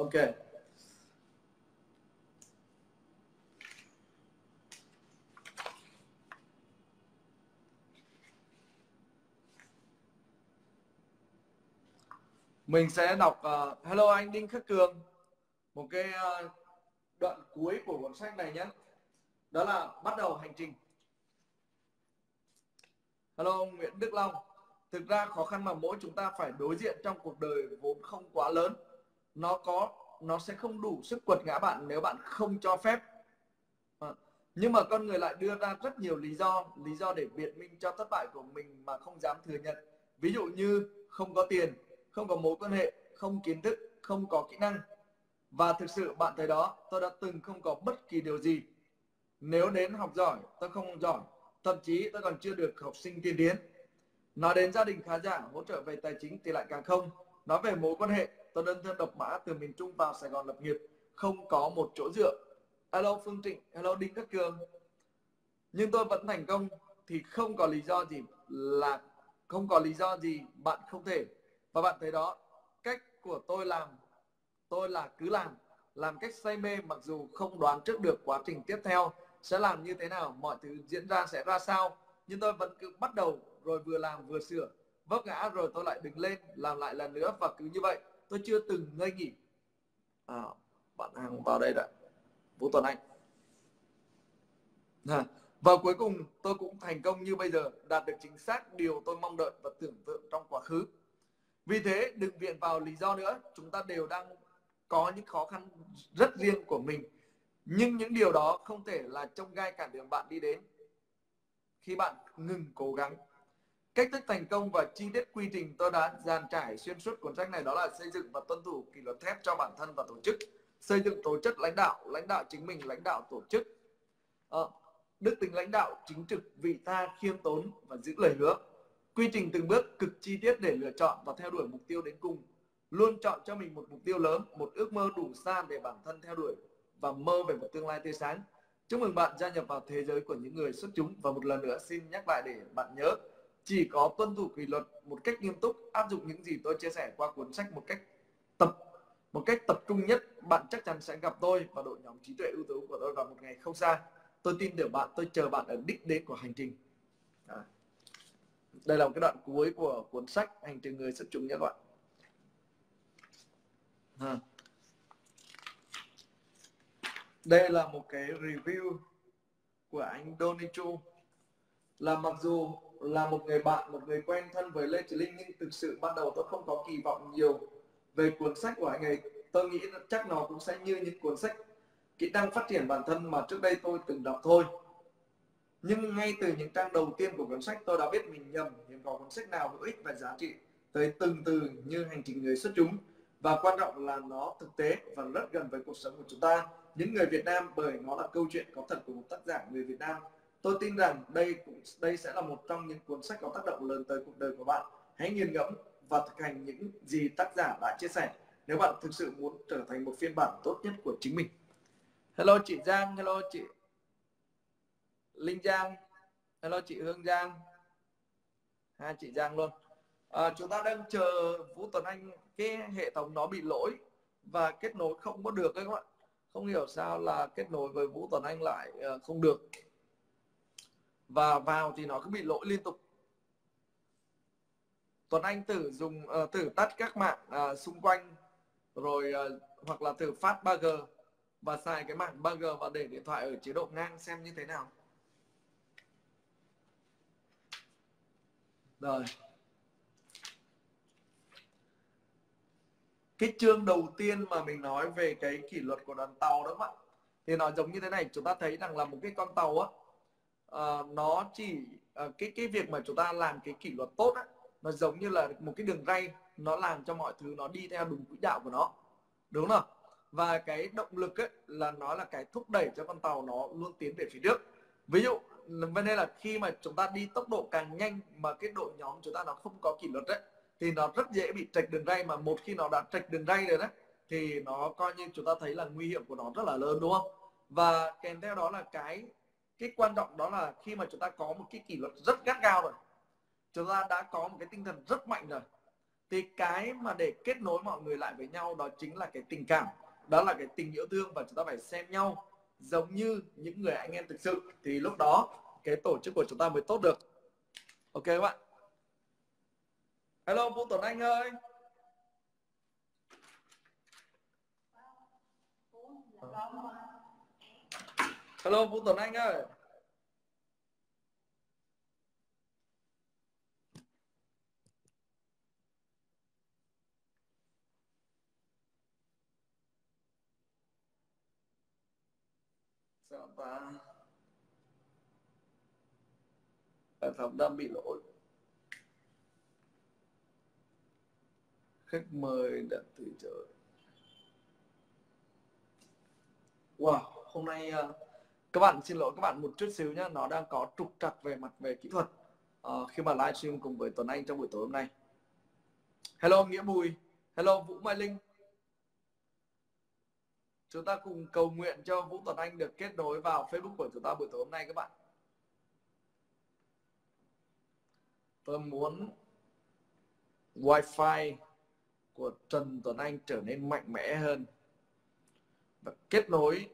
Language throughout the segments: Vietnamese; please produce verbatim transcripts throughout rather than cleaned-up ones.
Ok. Mình sẽ đọc uh, hello anh Đinh Khắc Cường, một cái uh, đoạn cuối của cuốn sách này nhé. Đó là bắt đầu hành trình. Hello ông Nguyễn Đức Long. Thực ra khó khăn mà mỗi chúng ta phải đối diện trong cuộc đời vốn không quá lớn. Nó có, nó sẽ không đủ sức quật ngã bạn nếu bạn không cho phép. À, nhưng mà con người lại đưa ra rất nhiều lý do, lý do để biện minh cho thất bại của mình mà không dám thừa nhận. Ví dụ như không có tiền, không có mối quan hệ, không kiến thức, không có kỹ năng. Và thực sự bạn thấy đó, tôi đã từng không có bất kỳ điều gì. Nếu đến học giỏi, tôi không giỏi. Thậm chí tôi còn chưa được học sinh tiên tiến. Nói đến gia đình khá giả, hỗ trợ về tài chính thì lại càng không. Nói về mối quan hệ, tôi đơn thân độc mã từ miền Trung vào Sài Gòn lập nghiệp, không có một chỗ dựa. Hello Phương Trịnh, hello Đinh Khắc Cường. Nhưng tôi vẫn thành công thì không có lý do gì là không có lý do gì bạn không thể. Và bạn thấy đó, cách của tôi làm, tôi là cứ làm, làm cách say mê, mặc dù không đoán trước được quá trình tiếp theo sẽ làm như thế nào, mọi thứ diễn ra sẽ ra sao, nhưng tôi vẫn cứ bắt đầu, rồi vừa làm vừa sửa, vấp ngã rồi tôi lại đứng lên, làm lại lần nữa, và cứ như vậy tôi chưa từng ngơi nghỉ. À, bạn hàng vào đây đã, Vũ Tuấn Anh. À, và cuối cùng tôi cũng thành công như bây giờ, đạt được chính xác điều tôi mong đợi và tưởng tượng trong quá khứ. Vì thế đừng viện vào lý do nữa, chúng ta đều đang có những khó khăn rất riêng của mình, nhưng những điều đó không thể là chông gai cản đường bạn đi đến khi bạn ngừng cố gắng. Cách thức thành công và chi tiết quy trình tôi đã dàn trải xuyên suốt cuốn sách này, đó là xây dựng và tuân thủ kỷ luật thép cho bản thân và tổ chức, xây dựng tố chất lãnh đạo, lãnh đạo chính mình, lãnh đạo tổ chức, à, đức tính lãnh đạo chính trực, vị tha, khiêm tốn và giữ lời hứa. Quy trình từng bước cực chi tiết để lựa chọn và theo đuổi mục tiêu đến cùng. Luôn chọn cho mình một mục tiêu lớn, một ước mơ đủ xa để bản thân theo đuổi và mơ về một tương lai tươi sáng. Chúc mừng bạn gia nhập vào thế giới của những người xuất chúng. Và một lần nữa xin nhắc lại để bạn nhớ, chỉ có tuân thủ kỷ luật một cách nghiêm túc, áp dụng những gì tôi chia sẻ qua cuốn sách một cách tập một cách tập trung nhất, bạn chắc chắn sẽ gặp tôi và đội nhóm trí tuệ ưu tú của tôi vào một ngày không xa. Tôi tin tưởng bạn, tôi chờ bạn ở đích đến của hành trình. À, đây là một cái đoạn cuối của cuốn sách Hành trình người xuất chúng nhé các bạn. À, đây là một cái review của anh Donichu, là mặc dù là một người bạn, một người quen thân với Lê Trí Linh, nhưng thực sự ban đầu tôi không có kỳ vọng nhiều về cuốn sách của anh ấy. Tôi nghĩ chắc nó cũng sẽ như những cuốn sách kỹ năng phát triển bản thân mà trước đây tôi từng đọc thôi. Nhưng ngay từ những trang đầu tiên của cuốn sách, tôi đã biết mình nhầm, hiếm có cuốn sách nào hữu ích và giá trị tới từng từ như Hành trình người xuất chúng. Và quan trọng là nó thực tế và rất gần với cuộc sống của chúng ta, những người Việt Nam, bởi nó là câu chuyện có thật của một tác giả người Việt Nam. Tôi tin rằng đây cũng đây sẽ là một trong những cuốn sách có tác động lớn tới cuộc đời của bạn. Hãy nghiền ngẫm và thực hành những gì tác giả đã chia sẻ nếu bạn thực sự muốn trở thành một phiên bản tốt nhất của chính mình. Hello chị Giang, hello chị Linh Giang, hello chị Hương Giang, hai chị Giang luôn. À, chúng ta đang chờ Vũ Tuấn Anh, cái hệ thống nó bị lỗi và kết nối không có được đấy các bạn. Không hiểu sao là kết nối với Vũ Tuấn Anh lại uh, không được, và vào thì nó cứ bị lỗi liên tục. Tuấn Anh thử dùng uh, thử tắt các mạng uh, xung quanh rồi uh, hoặc là thử phát ba G và xài cái mạng ba G và để điện thoại ở chế độ ngang xem như thế nào. Rồi, cái chương đầu tiên mà mình nói về cái kỷ luật của đoàn tàu đó các bạn, thì nó giống như thế này. Chúng ta thấy rằng là một cái con tàu á, uh, nó chỉ uh, cái cái việc mà chúng ta làm cái kỷ luật tốt á, nó giống như là một cái đường ray, nó làm cho mọi thứ nó đi theo đúng quỹ đạo của nó, đúng không? Và cái động lực ấy, là nó là cái thúc đẩy cho con tàu nó luôn tiến về phía trước. Ví dụ nên là khi mà chúng ta đi tốc độ càng nhanh mà cái đội nhóm chúng ta nó không có kỷ luật ấy, thì nó rất dễ bị trệch đường ray. Mà một khi nó đã trệch đường ray rồi đấy, thì nó coi như chúng ta thấy là nguy hiểm của nó rất là lớn, đúng không? Và kèm theo đó là cái cái quan trọng đó là khi mà chúng ta có một cái kỷ luật rất gắt gao rồi, chúng ta đã có một cái tinh thần rất mạnh rồi, Thì cái mà để kết nối mọi người lại với nhau đó chính là cái tình cảm, đó là cái tình yêu thương, và chúng ta phải xem nhau giống như những người anh em thực sự, thì lúc đó cái tổ chức của chúng ta mới tốt được. Ok các bạn. Hello Vũ Tuấn Anh ơi. Hello Vũ Tuấn Anh ơi. Sao ta? Hệ thống đang bị lỗi. Khách mời đã từ chối. Wow, hôm nay uh, các bạn xin lỗi các bạn một chút xíu nhé, nó đang có trục trặc về mặt về kỹ thuật uh, khi mà livestream cùng với Tuấn Anh trong buổi tối hôm nay. Hello Nghĩa Bùi, hello Vũ Mai Linh. Chúng ta cùng cầu nguyện cho Vũ Tuấn Anh được kết nối vào Facebook của chúng ta buổi tối hôm nay các bạn. Tôi muốn Wi-Fi của Trần Tuấn Anh trở nên mạnh mẽ hơn và kết nối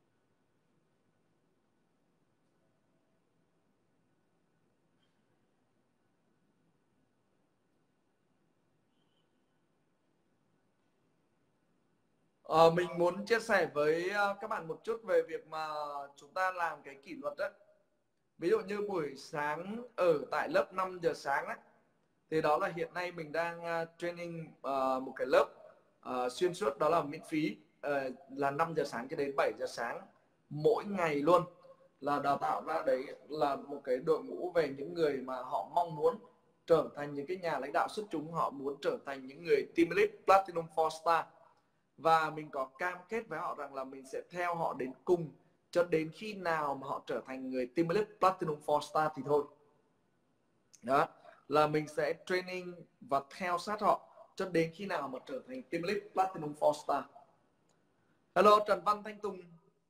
Ờ, mình muốn chia sẻ với các bạn một chút về việc mà chúng ta làm cái kỷ luật đấy. Ví dụ như buổi sáng ở tại lớp năm giờ sáng ấy, thì đó là hiện nay mình đang training uh, một cái lớp uh, xuyên suốt, đó là miễn phí, uh, là năm giờ sáng cho đến bảy giờ sáng mỗi ngày luôn, là đào tạo ra đấy là một cái đội ngũ về những người mà họ mong muốn trở thành những cái nhà lãnh đạo xuất chúng, họ muốn trở thành những người team lead Platinum four star, và mình có cam kết với họ rằng là mình sẽ theo họ đến cùng cho đến khi nào mà họ trở thành người team lead Platinum four star thì thôi. Đó là mình sẽ training và theo sát họ cho đến khi nào mà trở thành team lead Platinum four star. Hello Trần Văn Thanh Tùng.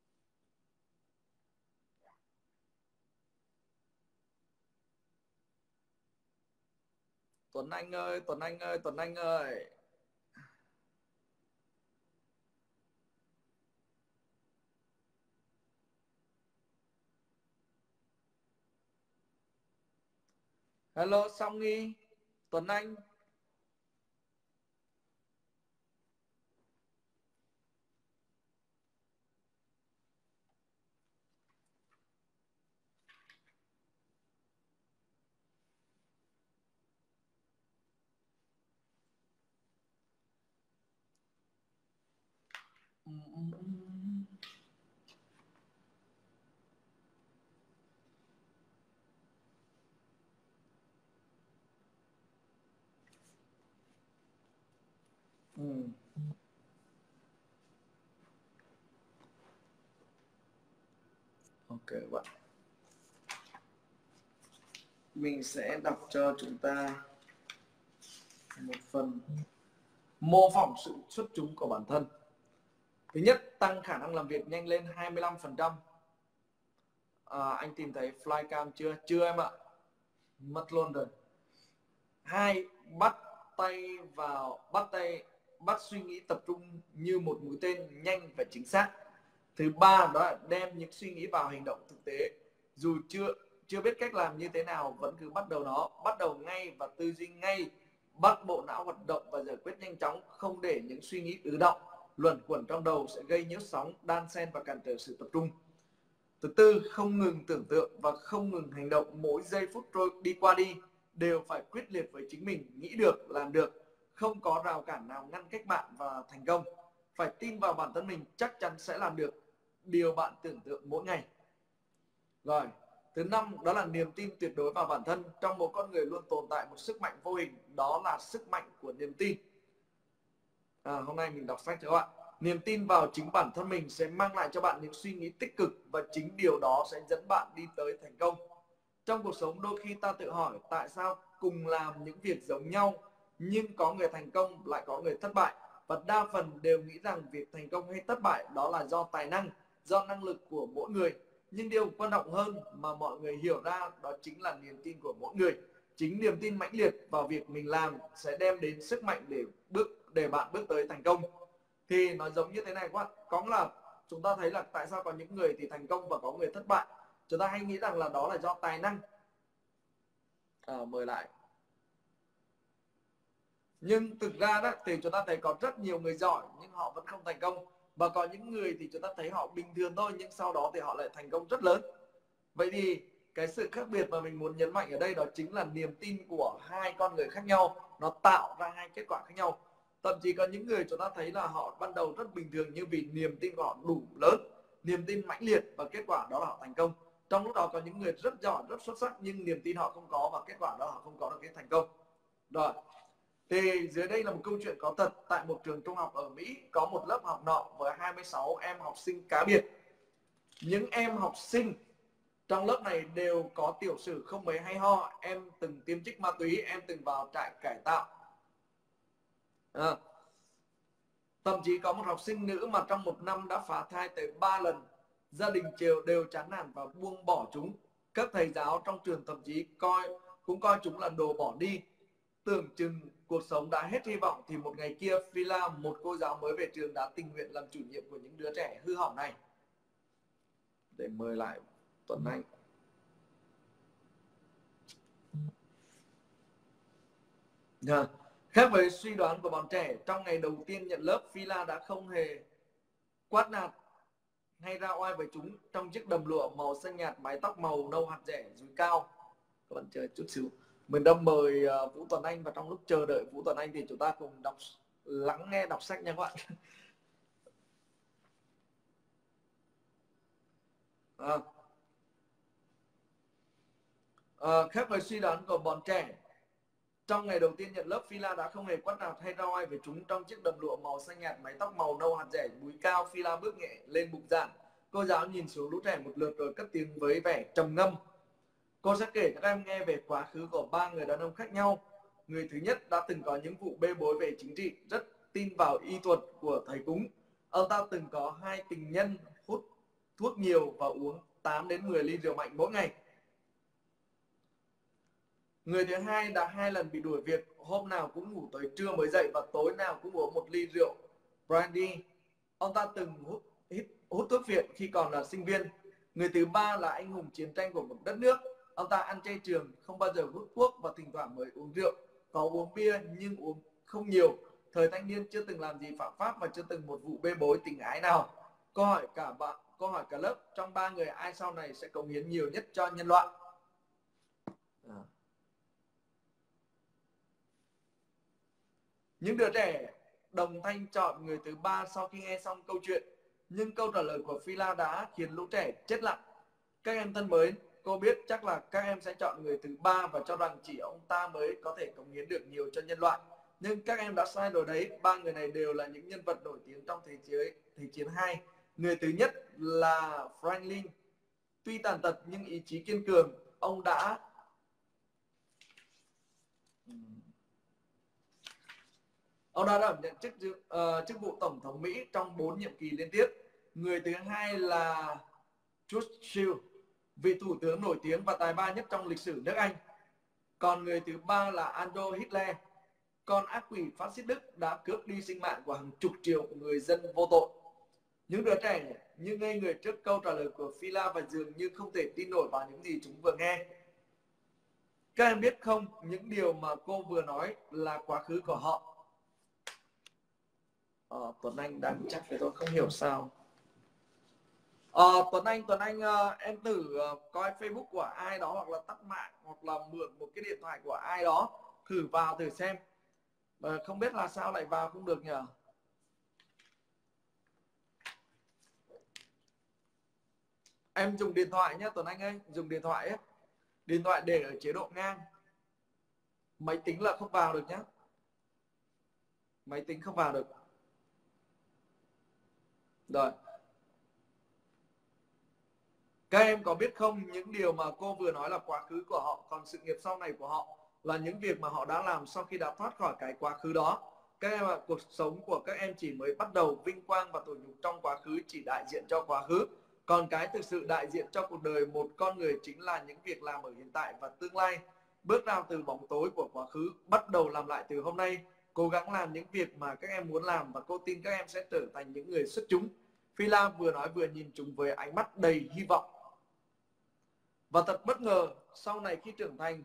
Tuấn Anh ơi, Tuấn Anh ơi, Tuấn Anh ơi. Hello Song Nghi, Tuấn Anh. Ừ. Ok bạn. Mình sẽ đọc cho chúng ta một phần mô phỏng sự xuất chúng của bản thân. Thứ nhất, tăng khả năng làm việc nhanh lên hai mươi lăm phần trăm. À, anh tìm thấy flycam chưa? Chưa em ạ. Mất luôn rồi. Hai, bắt tay vào bắt tay bắt suy nghĩ tập trung như một mũi tên, nhanh và chính xác. Thứ ba, đó là đem những suy nghĩ vào hành động thực tế, dù chưa chưa biết cách làm như thế nào vẫn cứ bắt đầu nó, bắt đầu ngay và tư duy ngay, bắt bộ não hoạt động và giải quyết nhanh chóng, không để những suy nghĩ ứ đọng luẩn quẩn trong đầu sẽ gây nhiễu sóng, đan xen và cản trở sự tập trung. Thứ tư, không ngừng tưởng tượng và không ngừng hành động, mỗi giây phút trôi đi qua đi đều phải quyết liệt với chính mình, nghĩ được, làm được, không có rào cản nào ngăn cách bạn và thành công. Phải tin vào bản thân mình, chắc chắn sẽ làm được điều bạn tưởng tượng mỗi ngày. Rồi, thứ năm, đó là niềm tin tuyệt đối vào bản thân. Trong một con người luôn tồn tại một sức mạnh vô hình, đó là sức mạnh của niềm tin. À, hôm nay mình đọc sách cho các bạn. Niềm tin vào chính bản thân mình sẽ mang lại cho bạn những suy nghĩ tích cực, và chính điều đó sẽ dẫn bạn đi tới thành công. Trong cuộc sống đôi khi ta tự hỏi tại sao cùng làm những việc giống nhau nhưng có người thành công lại có người thất bại, và đa phần đều nghĩ rằng việc thành công hay thất bại đó là do tài năng, do năng lực của mỗi người. Nhưng điều quan trọng hơn mà mọi người hiểu ra đó chính là niềm tin của mỗi người. chính niềm tin mãnh liệt vào việc mình làm sẽ đem đến sức mạnh để bước để bạn bước tới thành công. Thì nó giống như thế này các bạn, có là chúng ta thấy là tại sao có những người thì thành công và có người thất bại. Chúng ta hay nghĩ rằng là đó là do tài năng. À, mời lại. Nhưng thực ra đó thì chúng ta thấy có rất nhiều người giỏi nhưng họ vẫn không thành công, và có những người thì chúng ta thấy họ bình thường thôi nhưng sau đó thì họ lại thành công rất lớn. Vậy thì cái sự khác biệt mà mình muốn nhấn mạnh ở đây đó chính là niềm tin của hai con người khác nhau, nó tạo ra hai kết quả khác nhau. Thậm chí có những người chúng ta thấy là họ ban đầu rất bình thường nhưng vì niềm tin của họ đủ lớn, niềm tin mãnh liệt, và kết quả đó là họ thành công. Trong lúc đó có những người rất giỏi, rất xuất sắc nhưng niềm tin họ không có, và kết quả đó là họ không có được cái thành công. Rồi, thì dưới đây là một câu chuyện có thật. Tại một trường trung học ở Mỹ có một lớp học nọ với hai mươi sáu em học sinh cá biệt. Những em học sinh trong lớp này đều có tiểu sử không mấy hay ho. Em từng tiêm trích ma túy, em từng vào trại cải tạo. À, thậm chí có một học sinh nữ mà trong một năm đã phá thai tới ba lần. Gia đình đều đều chán nản và buông bỏ chúng. Các thầy giáo trong trường thậm chí coi cũng coi chúng là đồ bỏ đi. Tưởng chừng cuộc sống đã hết hy vọng thì một ngày kia, Phila, một cô giáo mới về trường, đã tình nguyện làm chủ nhiệm của những đứa trẻ hư hỏng này. Để mời lại Tuấn Anh. Yeah. Khác với suy đoán của bọn trẻ, trong ngày đầu tiên nhận lớp, Phila đã không hề quát nạt hay ra oai với chúng. Trong chiếc đầm lụa màu xanh nhạt, mái tóc màu nâu hạt rẻ dúi cao. Các bạn chờ chút xíu. Mình đang mời uh, Vũ Tuấn Anh, và trong lúc chờ đợi Vũ Tuấn Anh thì chúng ta cùng đọc lắng nghe đọc sách nha các bạn. À. À, khác với suy đoán của bọn trẻ, trong ngày đầu tiên nhận lớp, Phila đã không hề quát nạt hay ra oai với chúng. Trong chiếc đầm lụa màu xanh nhạt, mái tóc màu nâu hạt rẻ búi cao, Phila bước nhẹ lên bục giảng. Cô giáo nhìn xuống lũ trẻ một lượt rồi cất tiếng với vẻ trầm ngâm. Cô sẽ kể các em nghe về quá khứ của ba người đàn ông khác nhau. Người thứ nhất đã từng có những vụ bê bối về chính trị, rất tin vào y thuật của thầy cúng. Ông ta từng có hai tình nhân, hút thuốc nhiều và uống tám đến mười ly rượu mạnh mỗi ngày. Người thứ hai đã hai lần bị đuổi việc, hôm nào cũng ngủ tới trưa mới dậy và tối nào cũng uống một ly rượu brandy. Ông ta từng hút, hít, hút thuốc phiện khi còn là sinh viên. Người thứ ba là anh hùng chiến tranh của một đất nước. Ông ta ăn chay trường, không bao giờ hút thuốc và thỉnh thoảng mới uống rượu. Có uống bia nhưng uống không nhiều. Thời thanh niên chưa từng làm gì phạm pháp và chưa từng một vụ bê bối tình ái nào. Câu hỏi cả bạn, câu hỏi cả lớp, trong ba người ai sau này sẽ cống hiến nhiều nhất cho nhân loại? À. Những đứa trẻ đồng thanh chọn người thứ ba sau khi nghe xong câu chuyện, nhưng câu trả lời của Phila đã khiến lũ trẻ chết lặng. Các em thân mến, cô biết chắc là các em sẽ chọn người thứ ba và cho rằng chỉ ông ta mới có thể cống hiến được nhiều cho nhân loại. Nhưng các em đã sai rồi đấy, ba người này đều là những nhân vật nổi tiếng trong Thế chiến, Thế chiến hai. Người thứ nhất là Franklin. Tuy tàn tật nhưng ý chí kiên cường, ông đã Ông đã đảm nhận chức, uh, chức vụ Tổng thống Mỹ trong bốn nhiệm kỳ liên tiếp. Người thứ hai là Churchill, vị thủ tướng nổi tiếng và tài ba nhất trong lịch sử nước Anh. Còn người thứ ba là Adolf Hitler, con ác quỷ phát xít Đức đã cướp đi sinh mạng của hàng chục triệu người dân vô tội. Những đứa trẻ như ngây người trước câu trả lời của Phila và dường như không thể tin nổi vào những gì chúng vừa nghe. Các em biết không, những điều mà cô vừa nói là quá khứ của họ. Ờ, Tuấn Anh đang chắc với tôi không hiểu sao. Ờ, Tuấn Anh, Tuấn Anh uh, em thử uh, coi Facebook của ai đó, hoặc là tắt mạng, hoặc là mượn một cái điện thoại của ai đó, thử vào thử xem. Ờ, không biết là sao lại vào không được nhỉ? Em dùng điện thoại nhé Tuấn Anh ơi, dùng điện thoại ấy. Điện thoại để ở chế độ ngang. Máy tính là không vào được nhé. Máy tính không vào được. Rồi. Các em có biết không, những điều mà cô vừa nói là quá khứ của họ, còn sự nghiệp sau này của họ là những việc mà họ đã làm sau khi đã thoát khỏi cái quá khứ đó. Các em ạ, cuộc sống của các em chỉ mới bắt đầu, vinh quang và tủi nhục trong quá khứ chỉ đại diện cho quá khứ. Còn cái thực sự đại diện cho cuộc đời một con người chính là những việc làm ở hiện tại và tương lai. Bước ra từ bóng tối của quá khứ, bắt đầu làm lại từ hôm nay. Cố gắng làm những việc mà các em muốn làm và cô tin các em sẽ trở thành những người xuất chúng. Phi-la vừa nói vừa nhìn chúng với ánh mắt đầy hy vọng. Và thật bất ngờ, sau này khi trưởng thành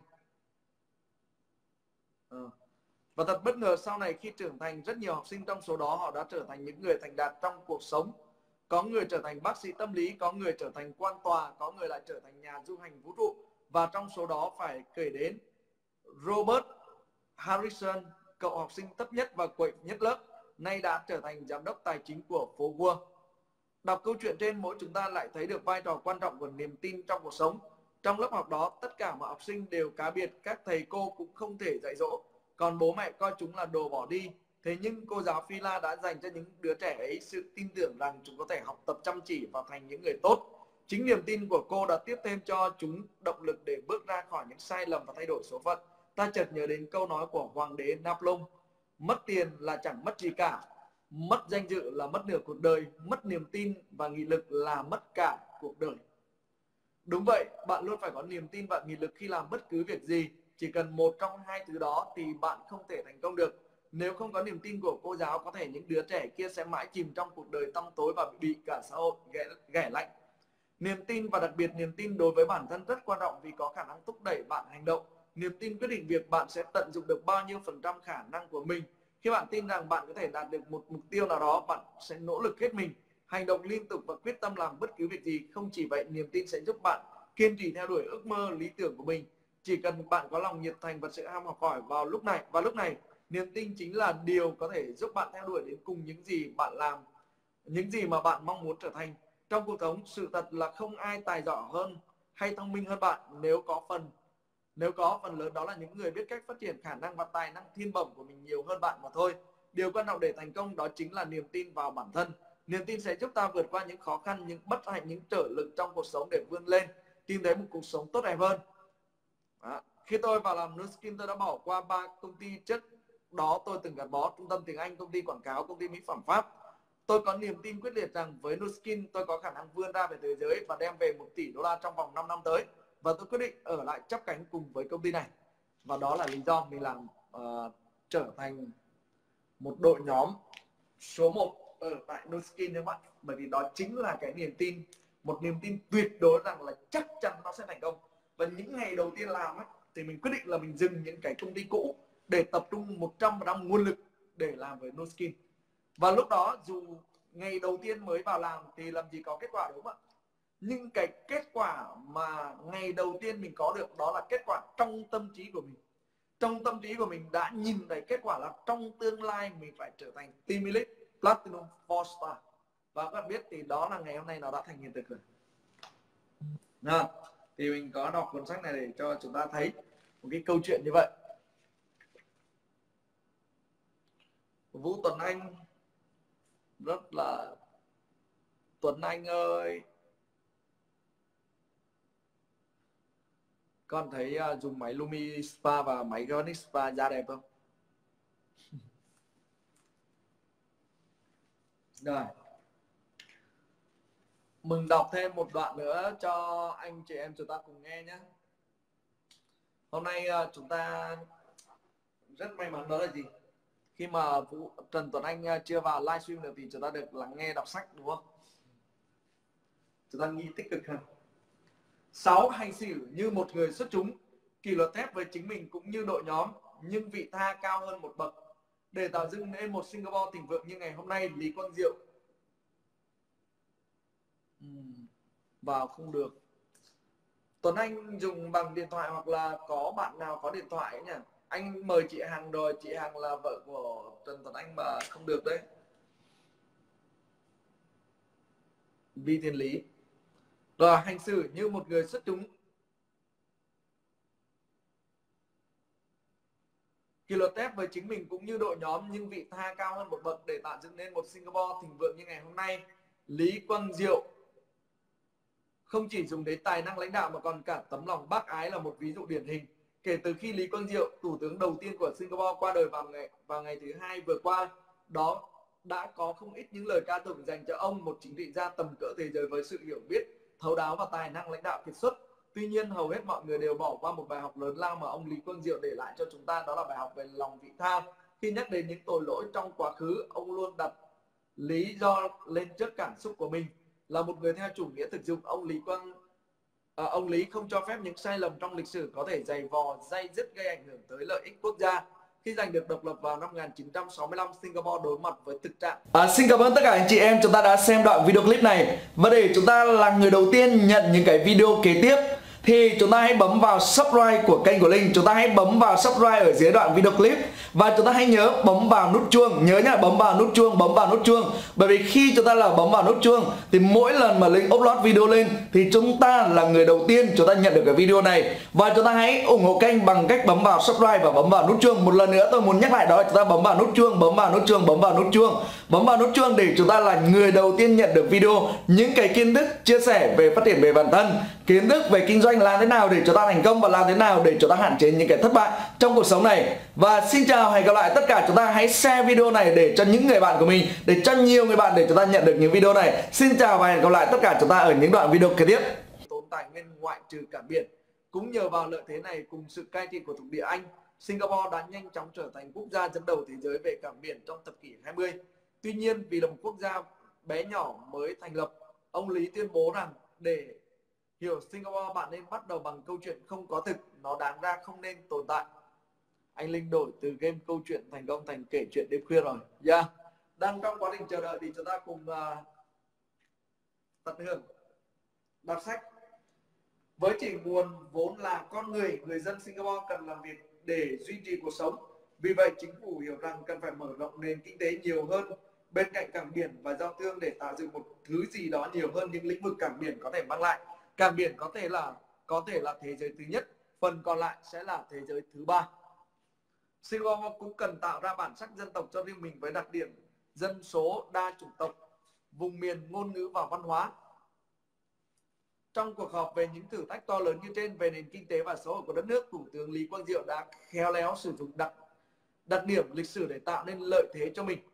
à, và thật bất ngờ sau này khi trưởng thành, rất nhiều học sinh trong số đó họ đã trở thành những người thành đạt trong cuộc sống. Có người trở thành bác sĩ tâm lý, có người trở thành quan tòa, có người lại trở thành nhà du hành vũ trụ. Và trong số đó phải kể đến Robert Harrison, cậu học sinh thấp nhất và quậy nhất lớp, nay đã trở thành giám đốc tài chính của phố Wall. Đọc câu chuyện trên, mỗi chúng ta lại thấy được vai trò quan trọng của niềm tin trong cuộc sống. Trong lớp học đó, tất cả mọi học sinh đều cá biệt, các thầy cô cũng không thể dạy dỗ, còn bố mẹ coi chúng là đồ bỏ đi. Thế nhưng cô giáo Phi-la đã dành cho những đứa trẻ ấy sự tin tưởng rằng chúng có thể học tập chăm chỉ và thành những người tốt. Chính niềm tin của cô đã tiếp thêm cho chúng động lực để bước ra khỏi những sai lầm và thay đổi số phận. Ta chợt nhớ đến câu nói của Hoàng đế Napoleon: mất tiền là chẳng mất gì cả, mất danh dự là mất nửa cuộc đời, mất niềm tin và nghị lực là mất cả cuộc đời. Đúng vậy, bạn luôn phải có niềm tin và nghị lực khi làm bất cứ việc gì. Chỉ cần một trong hai thứ đó thì bạn không thể thành công được. Nếu không có niềm tin của cô giáo, có thể những đứa trẻ kia sẽ mãi chìm trong cuộc đời tăm tối và bị cả xã hội ghẻ, ghẻ lạnh. Niềm tin, và đặc biệt niềm tin đối với bản thân, rất quan trọng vì có khả năng thúc đẩy bạn hành động. Niềm tin quyết định việc bạn sẽ tận dụng được bao nhiêu phần trăm khả năng của mình. Khi bạn tin rằng bạn có thể đạt được một mục tiêu nào đó, bạn sẽ nỗ lực hết mình, hành động liên tục và quyết tâm làm bất cứ việc gì. Không chỉ vậy, niềm tin sẽ giúp bạn kiên trì theo đuổi ước mơ, lý tưởng của mình. Chỉ cần bạn có lòng nhiệt thành và sự ham học hỏi vào lúc này, và lúc này, niềm tin chính là điều có thể giúp bạn theo đuổi đến cùng những gì bạn làm, những gì mà bạn mong muốn trở thành. Trong cuộc sống, sự thật là không ai tài giỏi hơn hay thông minh hơn bạn. Nếu có phần nếu có phần lớn đó là những người biết cách phát triển khả năng và tài năng thiên bẩm của mình nhiều hơn bạn mà thôi. Điều quan trọng để thành công đó chính là niềm tin vào bản thân. Niềm tin sẽ giúp ta vượt qua những khó khăn, những bất hạnh, những trở lực trong cuộc sống để vươn lên, tìm thấy một cuộc sống tốt đẹp hơn. Đó. Khi tôi vào làm Nu Skin, tôi đã bỏ qua ba công ty trước đó tôi từng gắn bó: trung tâm tiếng Anh, công ty quảng cáo, công ty mỹ phẩm Pháp. Tôi có niềm tin quyết liệt rằng với Nu Skin tôi có khả năng vươn ra về thế giới và đem về một tỷ đô la trong vòng năm năm tới. Và tôi quyết định ở lại chắp cánh cùng với công ty này. Và đó là lý do mình làm uh, trở thành một đội nhóm số một ở tại Nu Skin các bạn. Bởi vì đó chính là cái niềm tin, một niềm tin tuyệt đối rằng là chắc chắn nó sẽ thành công. Và những ngày đầu tiên làm ấy, thì mình quyết định là mình dừng những cái công ty cũ để tập trung một trăm phần trăm nguồn lực để làm với Nu Skin. Và lúc đó dù ngày đầu tiên mới vào làm thì làm gì có kết quả, đúng không ạ? Nhưng cái kết quả mà ngày đầu tiên mình có được đó là kết quả trong tâm trí của mình. Trong tâm trí của mình đã nhìn thấy kết quả là trong tương lai mình phải trở thành Team Elite Platinum four star. Và các bạn biết thì đó là ngày hôm nay nó đã thành hiện thực rồi. Nào, thì mình có đọc cuốn sách này để cho chúng ta thấy một cái câu chuyện như vậy. Vũ Tuấn Anh rất là Tuấn Anh ơi, con thấy uh, dùng máy Lumi Spa và máy Gonic Spa da đẹp không? Rồi, mình đọc thêm một đoạn nữa cho anh chị em chúng ta cùng nghe nhé. Hôm nay uh, chúng ta rất may mắn đó là gì? Khi mà Vũ, Trần Tuấn Anh uh, chưa vào livestream được thì chúng ta được lắng nghe đọc sách, đúng không? Chúng ta nghĩ tích cực hơn. Sáu, hành xử như một người xuất chúng, kỷ luật thép với chính mình cũng như đội nhóm, nhưng vị tha cao hơn một bậc. Để tạo dựng nên một Singapore thịnh vượng như ngày hôm nay, Lý Quang Diệu uhm, vào không được. Tuấn Anh dùng bằng điện thoại hoặc là có bạn nào có điện thoại ấy nhỉ? Anh mời chị Hằng rồi, chị Hằng là vợ của Trần Tuấn Anh mà không được đấy. Vi Thiên Lý. Rồi, hành xử như một người xuất chúng, kỷ luật thép với chính mình cũng như đội nhóm, nhưng vị tha cao hơn một bậc, để tạo dựng nên một Singapore thịnh vượng như ngày hôm nay, Lý Quang Diệu. Không chỉ dùng đến tài năng lãnh đạo mà còn cả tấm lòng bác ái là một ví dụ điển hình. Kể từ khi Lý Quang Diệu, thủ tướng đầu tiên của Singapore, qua đời vào ngày vào ngày thứ hai vừa qua, đó đã có không ít những lời ca tụng dành cho ông, một chính trị gia tầm cỡ thế giới với sự hiểu biết thấu đáo và tài năng lãnh đạo kiệt xuất. Tuy nhiên hầu hết mọi người đều bỏ qua một bài học lớn lao mà ông Lý Quang Diệu để lại cho chúng ta, đó là bài học về lòng vị tha. Khi nhắc đến những tội lỗi trong quá khứ, ông luôn đặt lý do lên trước cảm xúc của mình. Là một người theo chủ nghĩa thực dụng, ông Lý Quang à, ông Lý không cho phép những sai lầm trong lịch sử có thể dày vò, day dứt gây ảnh hưởng tới lợi ích quốc gia. Khi giành được độc lập vào năm một nghìn chín trăm sáu mươi lăm, Singapore đối mặt với thực trạng. À, xin cảm ơn tất cả anh chị em chúng ta đã xem đoạn video clip này. Và để chúng ta là người đầu tiên nhận những cái video kế tiếp thì chúng ta hãy bấm vào subscribe của kênh của Linh. Chúng ta hãy bấm vào subscribe ở dưới đoạn video clip. Và chúng ta hãy nhớ bấm vào nút chuông. Nhớ nhá, bấm vào nút chuông, bấm vào nút chuông. Bởi vì khi chúng ta là bấm vào nút chuông thì mỗi lần mà Linh upload video lên thì chúng ta là người đầu tiên chúng ta nhận được cái video này. Và chúng ta hãy ủng hộ kênh bằng cách bấm vào subscribe và bấm vào nút chuông. Một lần nữa tôi muốn nhắc lại đó là chúng ta bấm vào nút chuông, bấm vào nút chuông, bấm vào nút chuông. Bấm vào nút chuông để chúng ta là người đầu tiên nhận được video, những cái kiến thức chia sẻ về phát triển về bản thân, kiến thức về kinh doanh làm thế nào để chúng ta thành công và làm thế nào để chúng ta hạn chế những cái thất bại trong cuộc sống này. Và xin chào, hẹn gặp lại tất cả chúng ta. Hãy share video này để cho những người bạn của mình, để cho nhiều người bạn để chúng ta nhận được những video này. Xin chào và hẹn gặp lại tất cả chúng ta ở những đoạn video kế tiếp. Tồn tài nguyên ngoại trừ cảng biển. Cũng nhờ vào lợi thế này cùng sự cai trị của thuộc địa Anh, Singapore đã nhanh chóng trở thành quốc gia dẫn đầu thế giới về cảng biển trong thập kỷ hai mươi. Tuy nhiên vì là một quốc gia bé nhỏ mới thành lập, ông Lý tuyên bố rằng để hiểu Singapore bạn nên bắt đầu bằng câu chuyện không có thực, nó đáng ra không nên tồn tại. Anh Linh đổi từ game câu chuyện thành công thành kể chuyện đêm khuya rồi. Yeah. Đang trong quá trình chờ đợi thì chúng ta cùng uh, tận hưởng đọc sách. Với chỉ nguồn vốn là con người, người dân Singapore cần làm việc để duy trì cuộc sống. Vì vậy chính phủ hiểu rằng cần phải mở rộng nền kinh tế nhiều hơn bên cạnh cảng biển và giao thương để tạo dựng một thứ gì đó nhiều hơn những lĩnh vực cảng biển có thể mang lại. Cảng biển có thể là có thể là thế giới thứ nhất, phần còn lại sẽ là thế giới thứ ba. Singapore cũng cần tạo ra bản sắc dân tộc cho riêng mình với đặc điểm dân số đa chủng tộc, vùng miền, ngôn ngữ và văn hóa. Trong cuộc họp về những thử thách to lớn như trên về nền kinh tế và xã hội của đất nước, Thủ tướng Lý Quang Diệu đã khéo léo sử dụng đặc, đặc điểm lịch sử để tạo nên lợi thế cho mình.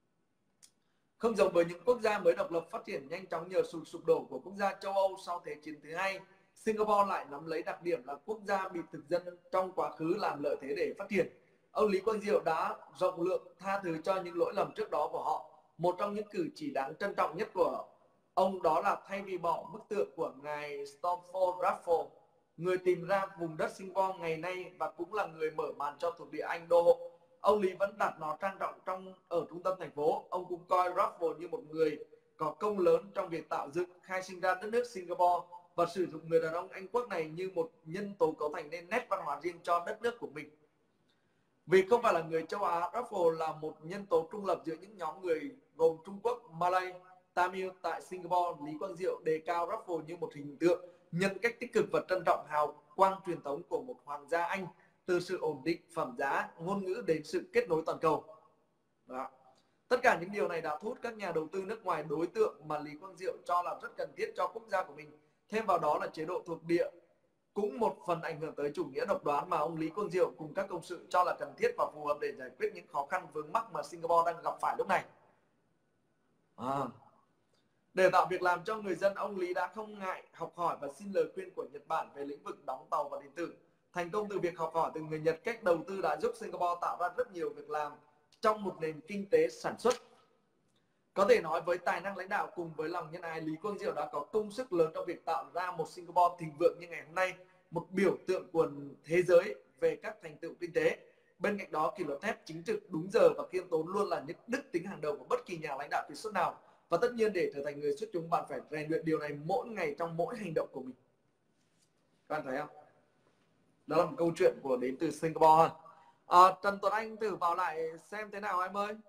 Không giống với những quốc gia mới độc lập phát triển nhanh chóng nhờ sự sụp đổ của quốc gia châu Âu sau Thế chiến thứ hai, Singapore lại nắm lấy đặc điểm là quốc gia bị thực dân trong quá khứ làm lợi thế để phát triển. Ông Lý Quang Diệu đã rộng lượng tha thứ cho những lỗi lầm trước đó của họ. Một trong những cử chỉ đáng trân trọng nhất của ông đó là thay vì bỏ bức tượng của ngài Stamford Raffles, người tìm ra vùng đất Singapore ngày nay và cũng là người mở màn cho thuộc địa Anh đô hộ, ông Lý vẫn đặt nó trang trọng trong ở trung tâm thành phố. Ông cũng coi Raffles như một người có công lớn trong việc tạo dựng, khai sinh ra đất nước Singapore và sử dụng người đàn ông Anh quốc này như một nhân tố cấu thành nên nét văn hóa riêng cho đất nước của mình. Vì không phải là người châu Á, Raffles là một nhân tố trung lập giữa những nhóm người gồm Trung Quốc, Malay, Tamil tại Singapore. Lý Quang Diệu đề cao Raffles như một hình tượng nhân cách tích cực và trân trọng hào quang truyền thống của một hoàng gia Anh, từ sự ổn định phẩm giá, ngôn ngữ đến sự kết nối toàn cầu. Đó. Tất cả những điều này đã thu hút các nhà đầu tư nước ngoài, đối tượng mà Lý Quang Diệu cho là rất cần thiết cho quốc gia của mình. Thêm vào đó là chế độ thuộc địa cũng một phần ảnh hưởng tới chủ nghĩa độc đoán mà ông Lý Quang Diệu cùng các cộng sự cho là cần thiết và phù hợp để giải quyết những khó khăn vướng mắc mà Singapore đang gặp phải lúc này. À. Để tạo việc làm cho người dân, ông Lý đã không ngại học hỏi và xin lời khuyên của Nhật Bản về lĩnh vực đóng tàu và điện tử. Thành công từ việc học hỏi từ người Nhật cách đầu tư đã giúp Singapore tạo ra rất nhiều việc làm trong một nền kinh tế sản xuất. Có thể nói với tài năng lãnh đạo cùng với lòng nhân ái, Lý Quang Diệu đã có công sức lớn trong việc tạo ra một Singapore thịnh vượng như ngày hôm nay, một biểu tượng của thế giới về các thành tựu kinh tế. Bên cạnh đó, kỷ luật thép, chính trực, đúng giờ và khiêm tốn luôn là những đức tính hàng đầu của bất kỳ nhà lãnh đạo kiệt xuất nào. Và tất nhiên để trở thành người xuất chúng, bạn phải rèn luyện điều này mỗi ngày trong mỗi hành động của mình. Các bạn thấy không? Đó là một câu chuyện của đến từ Singapore. À, Trần Tuấn Anh thử vào lại xem thế nào em ơi.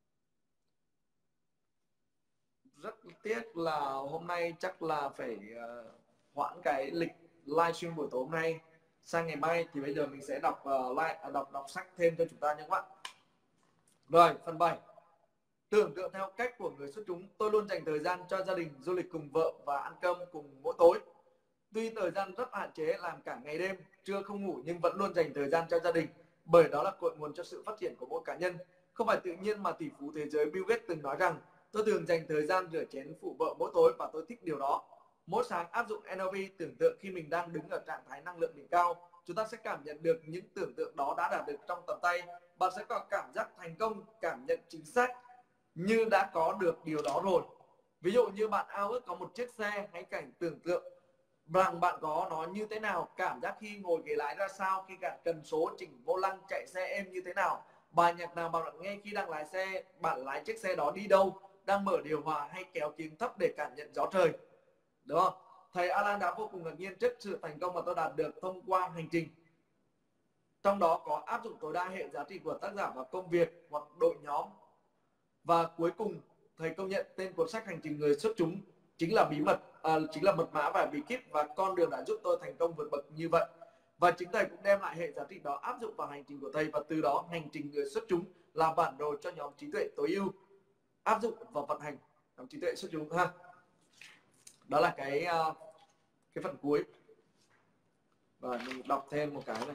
Rất tiếc là hôm nay chắc là phải uh, hoãn cái lịch livestream buổi tối hôm nay sang ngày mai, thì bây giờ mình sẽ đọc uh, lại uh, đọc đọc sách thêm cho chúng ta nhé các bạn. Rồi, phần bảy. Tưởng tượng theo cách của người xuất chúng, tôi luôn dành thời gian cho gia đình, du lịch cùng vợ và ăn cơm cùng mỗi tối. Tuy thời gian rất hạn chế, làm cả ngày đêm, trưa không ngủ, nhưng vẫn luôn dành thời gian cho gia đình, bởi đó là cội nguồn cho sự phát triển của mỗi cá nhân. Không phải tự nhiên mà tỷ phú thế giới Bill Gates từng nói rằng, tôi thường dành thời gian rửa chén phụ vợ mỗi tối và tôi thích điều đó. Mỗi sáng áp dụng en lờ pê tưởng tượng khi mình đang đứng ở trạng thái năng lượng đỉnh cao, chúng ta sẽ cảm nhận được những tưởng tượng đó đã đạt được trong tầm tay. Bạn sẽ có cảm giác thành công, cảm nhận chính xác như đã có được điều đó rồi. Ví dụ như bạn ao ước có một chiếc xe, hãy cảnh tưởng tượng rằng bạn có nó như thế nào, cảm giác khi ngồi ghế lái ra sao, khi gạt cần số, chỉnh vô lăng, chạy xe êm như thế nào, bài nhạc nào bạn nghe khi đang lái xe, bạn lái chiếc xe đó đi đâu, đang mở điều hòa hay kéo kiếng thấp để cảm nhận gió trời, đúng không? Thầy Alan đã vô cùng ngạc nhiên trước sự thành công mà tôi đạt được thông qua hành trình, trong đó có áp dụng tối đa hệ giá trị của tác giả vào công việc hoặc đội nhóm. Và cuối cùng, thầy công nhận tên cuốn sách Hành trình người xuất chúng chính là bí mật, à, chính là mật mã và bí kíp và con đường đã giúp tôi thành công vượt bậc như vậy. Và chính thầy cũng đem lại hệ giá trị đó áp dụng vào hành trình của thầy, và từ đó hành trình người xuất chúng là bản đồ cho nhóm trí tuệ tối ưu áp dụng và vận hành nhóm trí tuệ xuất chúng ha. Đó là cái uh, cái phần cuối. Và mình đọc thêm một cái này.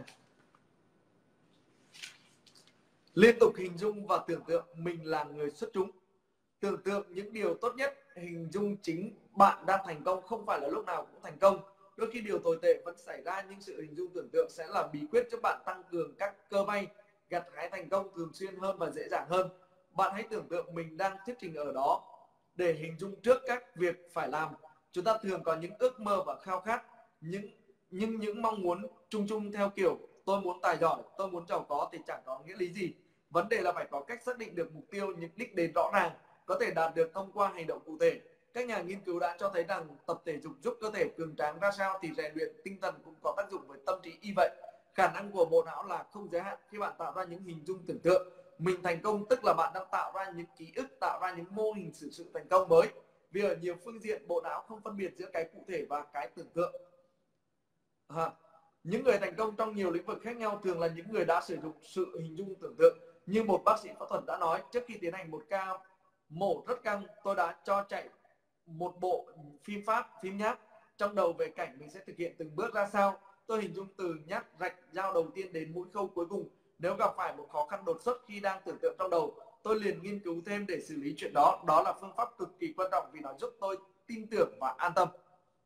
Liên tục hình dung và tưởng tượng mình là người xuất chúng. Tưởng tượng những điều tốt nhất, hình dung chính bạn đang thành công, không phải là lúc nào cũng thành công. Đôi khi điều tồi tệ vẫn xảy ra, nhưng sự hình dung tưởng tượng sẽ là bí quyết giúp bạn tăng cường các cơ may, gặt hái thành công thường xuyên hơn và dễ dàng hơn. Bạn hãy tưởng tượng mình đang thuyết trình ở đó để hình dung trước các việc phải làm. Chúng ta thường có những ước mơ và khao khát, những nhưng những mong muốn chung chung theo kiểu tôi muốn tài giỏi, tôi muốn giàu có thì chẳng có nghĩa lý gì. Vấn đề là phải có cách xác định được mục tiêu, những đích đến rõ ràng, có thể đạt được thông qua hành động cụ thể. Các nhà nghiên cứu đã cho thấy rằng tập thể dục giúp cơ thể cường tráng ra sao thì rèn luyện tinh thần cũng có tác dụng với tâm trí y vậy. Khả năng của bộ não là không giới hạn. Khi bạn tạo ra những hình dung tưởng tượng mình thành công, tức là bạn đang tạo ra những ký ức, tạo ra những mô hình xử sự thành công mới. Vì ở nhiều phương diện, bộ não không phân biệt giữa cái cụ thể và cái tưởng tượng. À, những người thành công trong nhiều lĩnh vực khác nhau thường là những người đã sử dụng sự hình dung tưởng tượng. Như một bác sĩ phẫu thuật đã nói, trước khi tiến hành một ca mổ rất căng, tôi đã cho chạy một bộ phim pháp, phim nháp trong đầu về cảnh mình sẽ thực hiện từng bước ra sao. Tôi hình dung từ nhát rạch dao đầu tiên đến mũi khâu cuối cùng. Nếu gặp phải một khó khăn đột xuất khi đang tưởng tượng trong đầu, tôi liền nghiên cứu thêm để xử lý chuyện đó. Đó là phương pháp cực kỳ quan trọng vì nó giúp tôi tin tưởng và an tâm.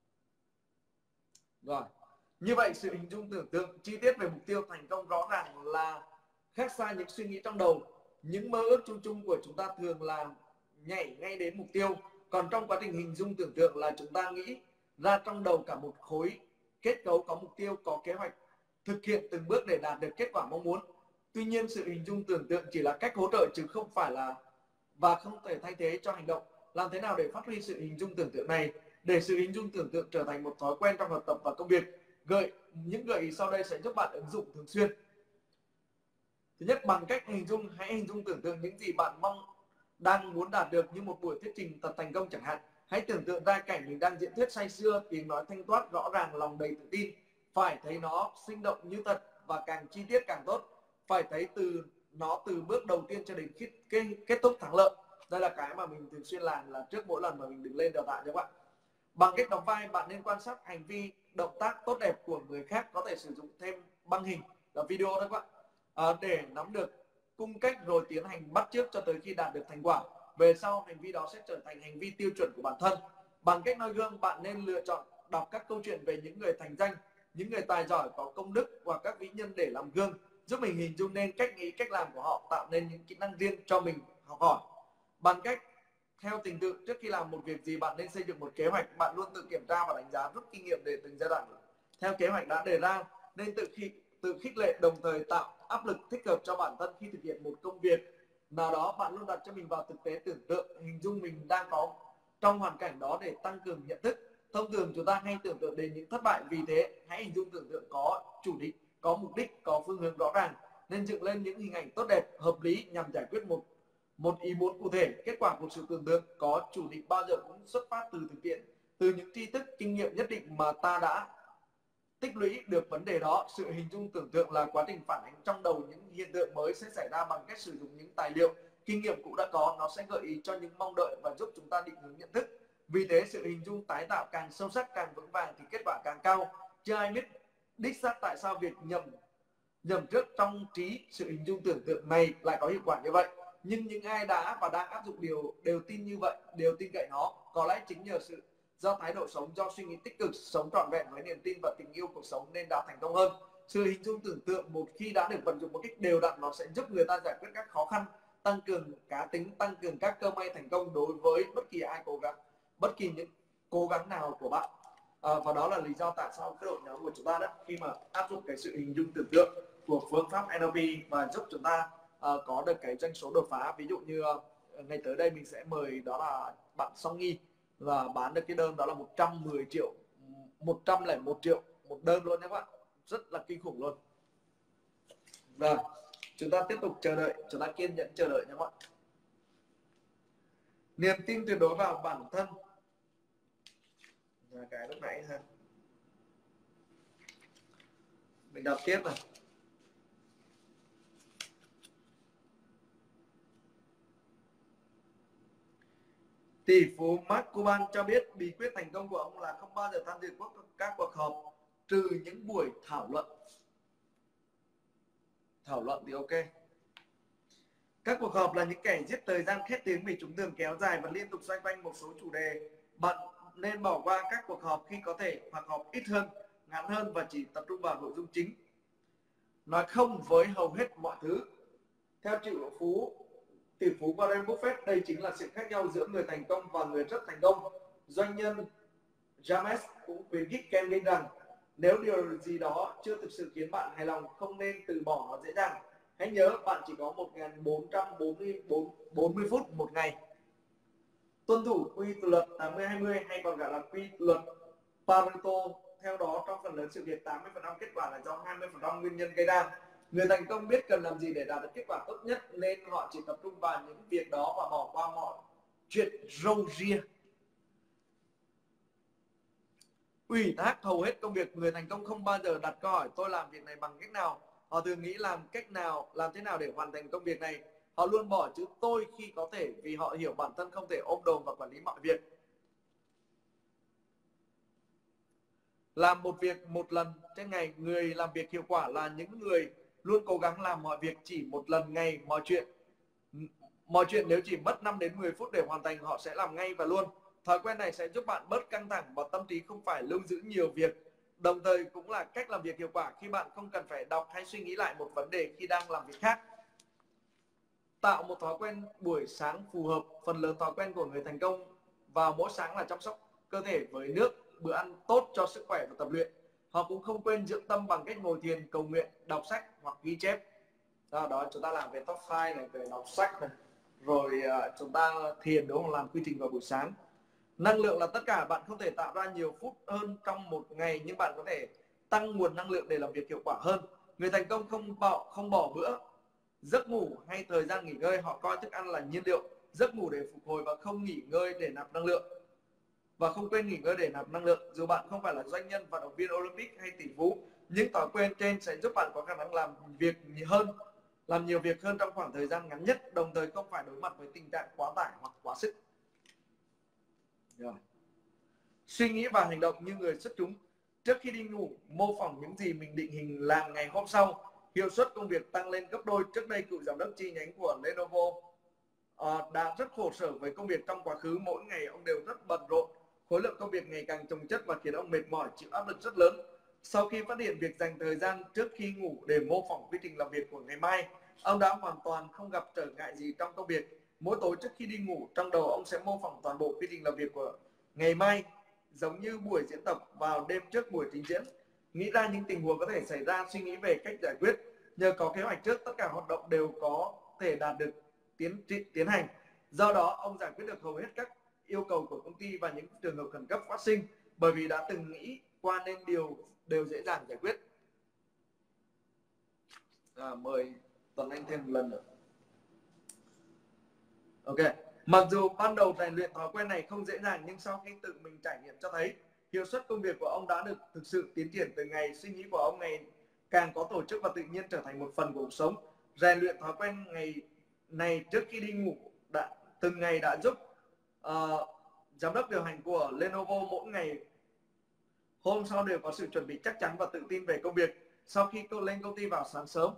Rồi, như vậy sự hình dung tưởng tượng chi tiết về mục tiêu thành công rõ ràng là khác xa những suy nghĩ trong đầu. Những mơ ước chung chung của chúng ta thường là nhảy ngay đến mục tiêu, còn trong quá trình hình dung tưởng tượng là chúng ta nghĩ ra trong đầu cả một khối kết cấu có mục tiêu, có kế hoạch, thực hiện từng bước để đạt được kết quả mong muốn. Tuy nhiên, sự hình dung tưởng tượng chỉ là cách hỗ trợ chứ không phải là và không thể thay thế cho hành động. Làm thế nào để phát huy sự hình dung tưởng tượng này? Để sự hình dung tưởng tượng trở thành một thói quen trong học tập và công việc, gợi những gợi ý sau đây sẽ giúp bạn ứng dụng thường xuyên. Thứ nhất, bằng cách hình dung, hãy hình dung tưởng tượng những gì bạn mong đang muốn đạt được, như một buổi thuyết trình thật thành công chẳng hạn. Hãy tưởng tượng ra cảnh mình đang diễn thuyết say sưa, tiếng nói thanh thoát rõ ràng, lòng đầy tự tin. Phải thấy nó sinh động như thật và càng chi tiết càng tốt. Phải thấy từ nó từ bước đầu tiên cho đến kết, kết, kết thúc thắng lợi. Đây là cái mà mình thường xuyên làm là trước mỗi lần mà mình đứng lên đào tạo cho các bạn. Bằng cách đóng vai, bạn nên quan sát hành vi, động tác tốt đẹp của người khác, có thể sử dụng thêm băng hình và video đó các bạn, à, để nắm được cung cách rồi tiến hành bắt chước cho tới khi đạt được thành quả. Về sau, hành vi đó sẽ trở thành hành vi tiêu chuẩn của bản thân. Bằng cách noi gương, bạn nên lựa chọn đọc các câu chuyện về những người thành danh, những người tài giỏi có công đức hoặc các vĩ nhân để làm gương, giúp mình hình dung nên cách nghĩ, cách làm của họ, tạo nên những kỹ năng riêng cho mình học hỏi. Bằng cách theo trình tự, trước khi làm một việc gì, bạn nên xây dựng một kế hoạch. Bạn luôn tự kiểm tra và đánh giá, rút kinh nghiệm để từng giai đoạn theo kế hoạch đã đề ra. Nên tự khi tự khích lệ, đồng thời tạo áp lực thích hợp cho bản thân khi thực hiện một công việc nào đó. Bạn luôn đặt cho mình vào thực tế, tưởng tượng hình dung mình đang có trong hoàn cảnh đó để tăng cường nhận thức. Thông thường chúng ta hay tưởng tượng đến những thất bại, vì thế hãy hình dung tưởng tượng có chủ đích, có mục đích, có phương hướng rõ ràng, nên dựng lên những hình ảnh tốt đẹp, hợp lý nhằm giải quyết một một ý muốn cụ thể. Kết quả của sự tưởng tượng có chủ đích bao giờ cũng xuất phát từ thực tiễn, từ những tri thức, kinh nghiệm nhất định mà ta đã tích lũy được vấn đề đó. Sự hình dung tưởng tượng là quá trình phản ánh trong đầu những hiện tượng mới sẽ xảy ra. Bằng cách sử dụng những tài liệu, kinh nghiệm cũ đã có, nó sẽ gợi ý cho những mong đợi và giúp chúng ta định hướng nhận thức. Vì thế, sự hình dung tái tạo càng sâu sắc, càng vững vàng thì kết quả càng cao. Chưa ai biết đích xác tại sao việc nhầm nhầm trước trong trí sự hình dung tưởng tượng này lại có hiệu quả như vậy, nhưng những ai đã và đang áp dụng điều đều tin như vậy, đều tin cậy nó. Có lẽ chính nhờ sự do thái độ sống, do suy nghĩ tích cực, sống trọn vẹn với niềm tin và tình yêu cuộc sống nên đã thành công hơn. Sự hình dung tưởng tượng một khi đã được vận dụng một cách đều đặn, nó sẽ giúp người ta giải quyết các khó khăn, tăng cường cá tính, tăng cường các cơ may thành công đối với bất kỳ ai cố gắng, bất kỳ những cố gắng nào của bạn. À, và đó là lý do tại sao cái đội nhóm của chúng ta đó, khi mà áp dụng cái sự hình dung tưởng tượng của phương pháp en lờ pê và giúp chúng ta uh, có được cái doanh số đột phá. Ví dụ như uh, ngày tới đây mình sẽ mời đó là bạn Song Nghi và bán được cái đơn đó là một trăm mười triệu, một trăm lẻ một triệu một đơn luôn các bạn, rất là kinh khủng luôn. Rồi chúng ta tiếp tục chờ đợi, chúng ta kiên nhẫn chờ đợi nha các bạn. Niềm tin tuyệt đối vào bản thân là cái lúc nãy ha, mình đọc tiếp này. Tỷ phú Mark Cuban cho biết bí quyết thành công của ông là không bao giờ tham dự các cuộc họp trừ những buổi thảo luận. Thảo luận thì ok. Các cuộc họp là những kẻ giết thời gian khét tiếng vì chúng thường kéo dài và liên tục xoay quanh một số chủ đề. Bạn nên bỏ qua các cuộc họp khi có thể, hoặc họp ít hơn, ngắn hơn và chỉ tập trung vào nội dung chính. Nói không với hầu hết mọi thứ. Theo triệu phú tỷ phú Warren Buffett, đây chính là sự khác nhau giữa người thành công và người rất thành công. Doanh nhân James cũng khuyến khích Ken Lin rằng nếu điều gì đó chưa thực sự khiến bạn hài lòng, không nên từ bỏ nó dễ dàng. Hãy nhớ bạn chỉ có một nghìn bốn trăm bốn mươi phút một ngày. Tuân thủ quy luật tám mươi hai mươi hay còn gọi là quy luật Pareto. Theo đó, trong phần lớn sự việc, tám mươi phần trăm kết quả là do hai mươi phần trăm nguyên nhân gây ra. Người thành công biết cần làm gì để đạt được kết quả tốt nhất, nên họ chỉ tập trung vào những việc đó và bỏ qua mọi chuyện râu ria. Ủy thác hầu hết công việc. Người thành công không bao giờ đặt câu hỏi tôi làm việc này bằng cách nào. Họ thường nghĩ làm cách nào, làm thế nào để hoàn thành công việc này. Họ luôn bỏ chữ tôi khi có thể, vì họ hiểu bản thân không thể ôm đồm và quản lý mọi việc. Làm một việc một lần trên ngày. Người làm việc hiệu quả là những người luôn cố gắng làm mọi việc chỉ một lần ngày. Mọi chuyện mọi chuyện nếu chỉ mất năm đến mười phút để hoàn thành, họ sẽ làm ngay và luôn. Thói quen này sẽ giúp bạn bớt căng thẳng và tâm trí không phải lưu giữ nhiều việc. Đồng thời cũng là cách làm việc hiệu quả khi bạn không cần phải đọc hay suy nghĩ lại một vấn đề khi đang làm việc khác. Tạo một thói quen buổi sáng phù hợp. Phần lớn thói quen của người thành công vào mỗi sáng là chăm sóc cơ thể với nước, bữa ăn tốt cho sức khỏe và tập luyện. Họ cũng không quên dưỡng tâm bằng cách ngồi thiền, cầu nguyện, đọc sách hoặc ghi chép. Đó, đó chúng ta làm về top năm này, về đọc sách này, rồi uh, chúng ta thiền, đúng không, làm quy trình vào buổi sáng. Năng lượng là tất cả. Bạn không thể tạo ra nhiều phút hơn trong một ngày, nhưng bạn có thể tăng nguồn năng lượng để làm việc hiệu quả hơn. Người thành công không bỏ không bỏ bữa, giấc ngủ hay thời gian nghỉ ngơi. Họ coi thức ăn là nhiên liệu, giấc ngủ để phục hồi và không nghỉ ngơi để nạp năng lượng, và không quên nghỉ ngơi để nạp năng lượng. Dù bạn không phải là doanh nhân, vận động viên Olympic hay tỷ phú, những thói quen trên sẽ giúp bạn có khả năng làm việc nhiều hơn, làm nhiều việc hơn trong khoảng thời gian ngắn nhất, đồng thời không phải đối mặt với tình trạng quá tải hoặc quá sức. Rồi. Suy nghĩ và hành động như người xuất chúng. Trước khi đi ngủ, mô phỏng những gì mình định hình làm ngày hôm sau. Hiệu suất công việc tăng lên gấp đôi. Trước đây, cựu giám đốc chi nhánh của Lenovo uh, đã rất khổ sở với công việc trong quá khứ. Mỗi ngày ông đều rất bận rộn. Khối lượng công việc ngày càng chồng chất và khiến ông mệt mỏi, chịu áp lực rất lớn. Sau khi phát hiện việc dành thời gian trước khi ngủ để mô phỏng quy trình làm việc của ngày mai, ông đã hoàn toàn không gặp trở ngại gì trong công việc. Mỗi tối trước khi đi ngủ, trong đầu ông sẽ mô phỏng toàn bộ quy trình làm việc của ngày mai, giống như buổi diễn tập vào đêm trước buổi trình diễn. Nghĩ ra những tình huống có thể xảy ra, suy nghĩ về cách giải quyết. Nhờ có kế hoạch trước, tất cả hoạt động đều có thể đạt được tiến tiến hành. Do đó, ông giải quyết được hầu hết các yêu cầu của công ty và những trường hợp khẩn cấp phát sinh, bởi vì đã từng nghĩ qua nên điều đều dễ dàng giải quyết. À, mời Tuấn Anh thêm một lần nữa. Ok. Mặc dù ban đầu rèn luyện thói quen này không dễ dàng, nhưng sau khi tự mình trải nghiệm cho thấy hiệu suất công việc của ông đã được thực sự tiến triển từng ngày. Suy nghĩ của ông ngày càng có tổ chức và tự nhiên trở thành một phần của cuộc sống. Rèn luyện thói quen ngày này trước khi đi ngủ đã từng ngày đã giúp uh, giám đốc điều hành của Lenovo mỗi ngày hôm sau đều có sự chuẩn bị chắc chắn và tự tin về công việc. Sau khi cô lên công ty vào sáng sớm,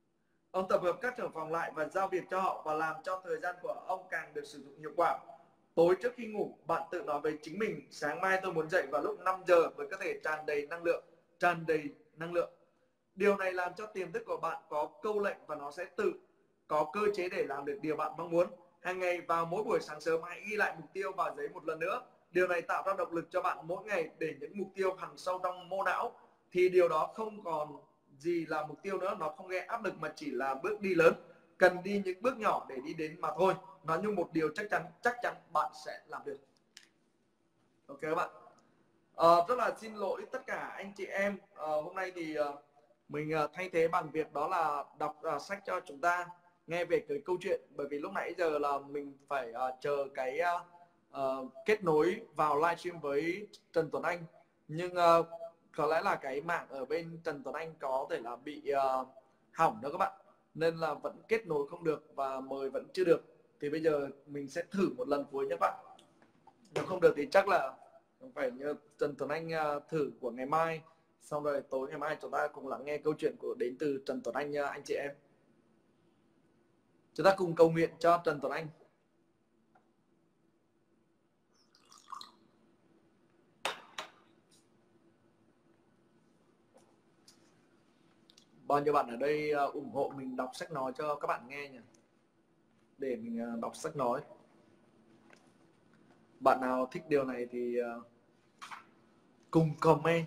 ông tập hợp các trưởng phòng lại và giao việc cho họ, và làm cho thời gian của ông càng được sử dụng hiệu quả. Tối trước khi ngủ, bạn tự nói với chính mình sáng mai tôi muốn dậy vào lúc năm giờ với cơ thể tràn đầy năng lượng, tràn đầy năng lượng. Điều này làm cho tiềm thức của bạn có câu lệnh và nó sẽ tự có cơ chế để làm được điều bạn mong muốn. Hàng ngày vào mỗi buổi sáng sớm hãy ghi lại mục tiêu vào giấy một lần nữa. Điều này tạo ra động lực cho bạn mỗi ngày để những mục tiêu hằn sâu trong mô não. Thì điều đó không còn gì là mục tiêu nữa, nó không gây áp lực mà chỉ là bước đi lớn. Cần đi những bước nhỏ để đi đến mà thôi. Nó như một điều chắc chắn, chắc chắn bạn sẽ làm được. Ok các bạn. À, rất là xin lỗi tất cả anh chị em. À, hôm nay thì uh, mình uh, thay thế bằng việc đó là đọc uh, sách cho chúng ta nghe về cái câu chuyện, bởi vì lúc nãy giờ là mình phải uh, chờ cái uh, uh, kết nối vào livestream với Trần Tuấn Anh, nhưng uh, có lẽ là cái mạng ở bên Trần Tuấn Anh có thể là bị uh, hỏng đó các bạn, nên là vẫn kết nối không được và mời vẫn chưa được. Thì bây giờ mình sẽ thử một lần cuối nhé các bạn. Nếu không được thì chắc là phải như Trần Tuấn Anh uh, thử của ngày mai, xong rồi tối ngày mai chúng ta cùng lắng nghe câu chuyện của đến từ Trần Tuấn Anh. uh, anh chị em, chúng ta cùng cầu nguyện cho Trần Tuấn Anh. Bao nhiêu bạn ở đây uh, ủng hộ mình đọc sách nói cho các bạn nghe nhỉ, để mình uh, đọc sách nói. Bạn nào thích điều này thì uh, cùng comment.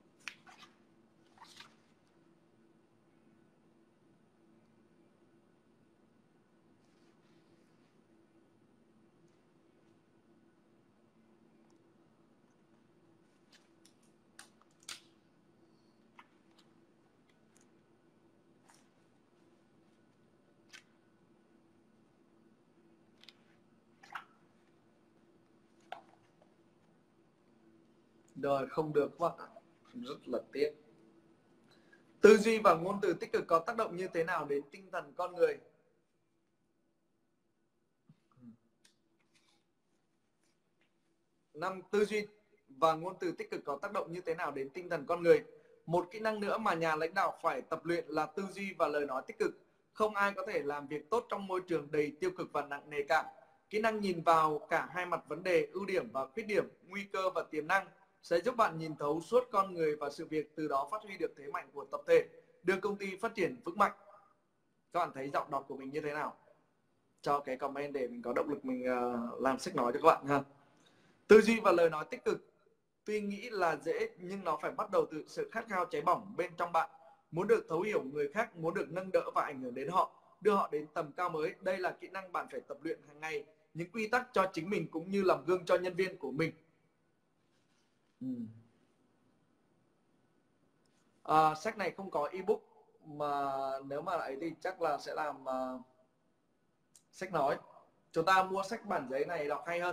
Rồi không được các bạn ạ, rất là tiếc. Tư duy và ngôn từ tích cực có tác động như thế nào đến tinh thần con người? Năm, tư duy và ngôn từ tích cực có tác động như thế nào đến tinh thần con người? Một kỹ năng nữa mà nhà lãnh đạo phải tập luyện là tư duy và lời nói tích cực. Không ai có thể làm việc tốt trong môi trường đầy tiêu cực và nặng nề cả. Kỹ năng nhìn vào cả hai mặt vấn đề, ưu điểm và khuyết điểm, nguy cơ và tiềm năng sẽ giúp bạn nhìn thấu suốt con người và sự việc, từ đó phát huy được thế mạnh của tập thể, đưa công ty phát triển vững mạnh. Các bạn thấy giọng đọc của mình như thế nào? Cho cái comment để mình có động lực mình uh, làm sách nói cho các bạn ha. Tư duy và lời nói tích cực tuy nghĩ là dễ, nhưng nó phải bắt đầu từ sự khát khao cháy bỏng bên trong bạn, muốn được thấu hiểu người khác, muốn được nâng đỡ và ảnh hưởng đến họ, đưa họ đến tầm cao mới. Đây là kỹ năng bạn phải tập luyện hàng ngày, những quy tắc cho chính mình cũng như làm gương cho nhân viên của mình. Ừ. À, sách này không có ebook, mà nếu mà ấy thì chắc là sẽ làm uh, sách nói. Chúng ta mua sách bản giấy này đọc hay hơn.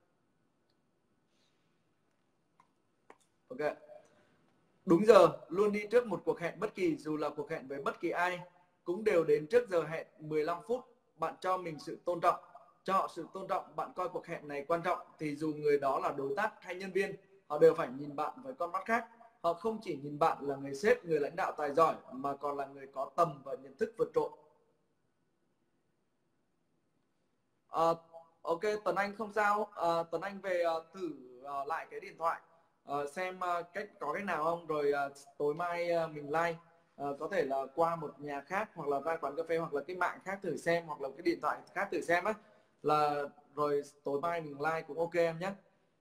Ok. Đúng giờ, luôn đi trước một cuộc hẹn bất kỳ, dù là cuộc hẹn với bất kỳ ai, cũng đều đến trước giờ hẹn mười lăm phút. Bạn cho mình sự tôn trọng, cho họ sự tôn trọng. Bạn coi cuộc hẹn này quan trọng thì dù người đó là đối tác hay nhân viên, họ đều phải nhìn bạn với con mắt khác. Họ không chỉ nhìn bạn là người sếp, người lãnh đạo tài giỏi, mà còn là người có tầm và nhận thức vượt trội. À, ok, Tuấn Anh không sao. À, Tuấn Anh về uh, thử uh, lại cái điện thoại, uh, xem uh, cách có cách nào không, rồi uh, tối mai uh, mình like, uh, có thể là qua một nhà khác hoặc là ra quán cà phê hoặc là cái mạng khác thử xem, hoặc là cái điện thoại khác thử xem á, là rồi tối mai mình like cũng ok em nhé.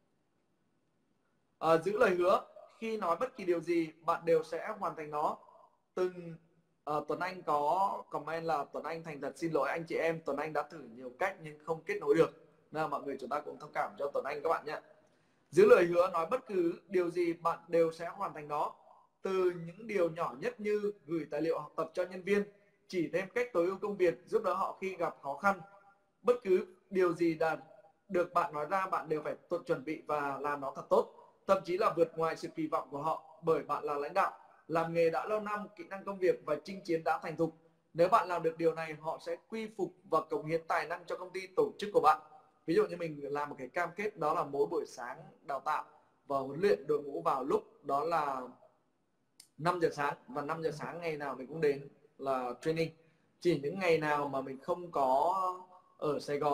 Uh, giữ lời hứa, khi nói bất kỳ điều gì bạn đều sẽ hoàn thành nó. Từng uh, Tuấn Anh có comment là Tuấn Anh thành thật xin lỗi anh chị em, Tuấn Anh đã thử nhiều cách nhưng không kết nối được, nên là mọi người chúng ta cũng thông cảm cho Tuấn Anh các bạn nhé. Giữ lời hứa, nói bất cứ điều gì bạn đều sẽ hoàn thành nó, từ những điều nhỏ nhất như gửi tài liệu học tập cho nhân viên, chỉ thêm cách tối ưu công việc, giúp đỡ họ khi gặp khó khăn. Bất cứ điều gì đạt được bạn nói ra, bạn đều phải tự chuẩn bị và làm nó thật tốt, thậm chí là vượt ngoài sự kỳ vọng của họ, bởi bạn là lãnh đạo, làm nghề đã lâu năm, kỹ năng công việc và chinh chiến đã thành thục. Nếu bạn làm được điều này, họ sẽ quy phục và cống hiến tài năng cho công ty, tổ chức của bạn. Ví dụ như mình làm một cái cam kết, đó là mỗi buổi sáng đào tạo và huấn luyện đội ngũ vào lúc đó là năm giờ sáng, và năm giờ sáng ngày nào mình cũng đến là training. Chỉ những ngày nào mà mình không có ở Sài Gòn thôi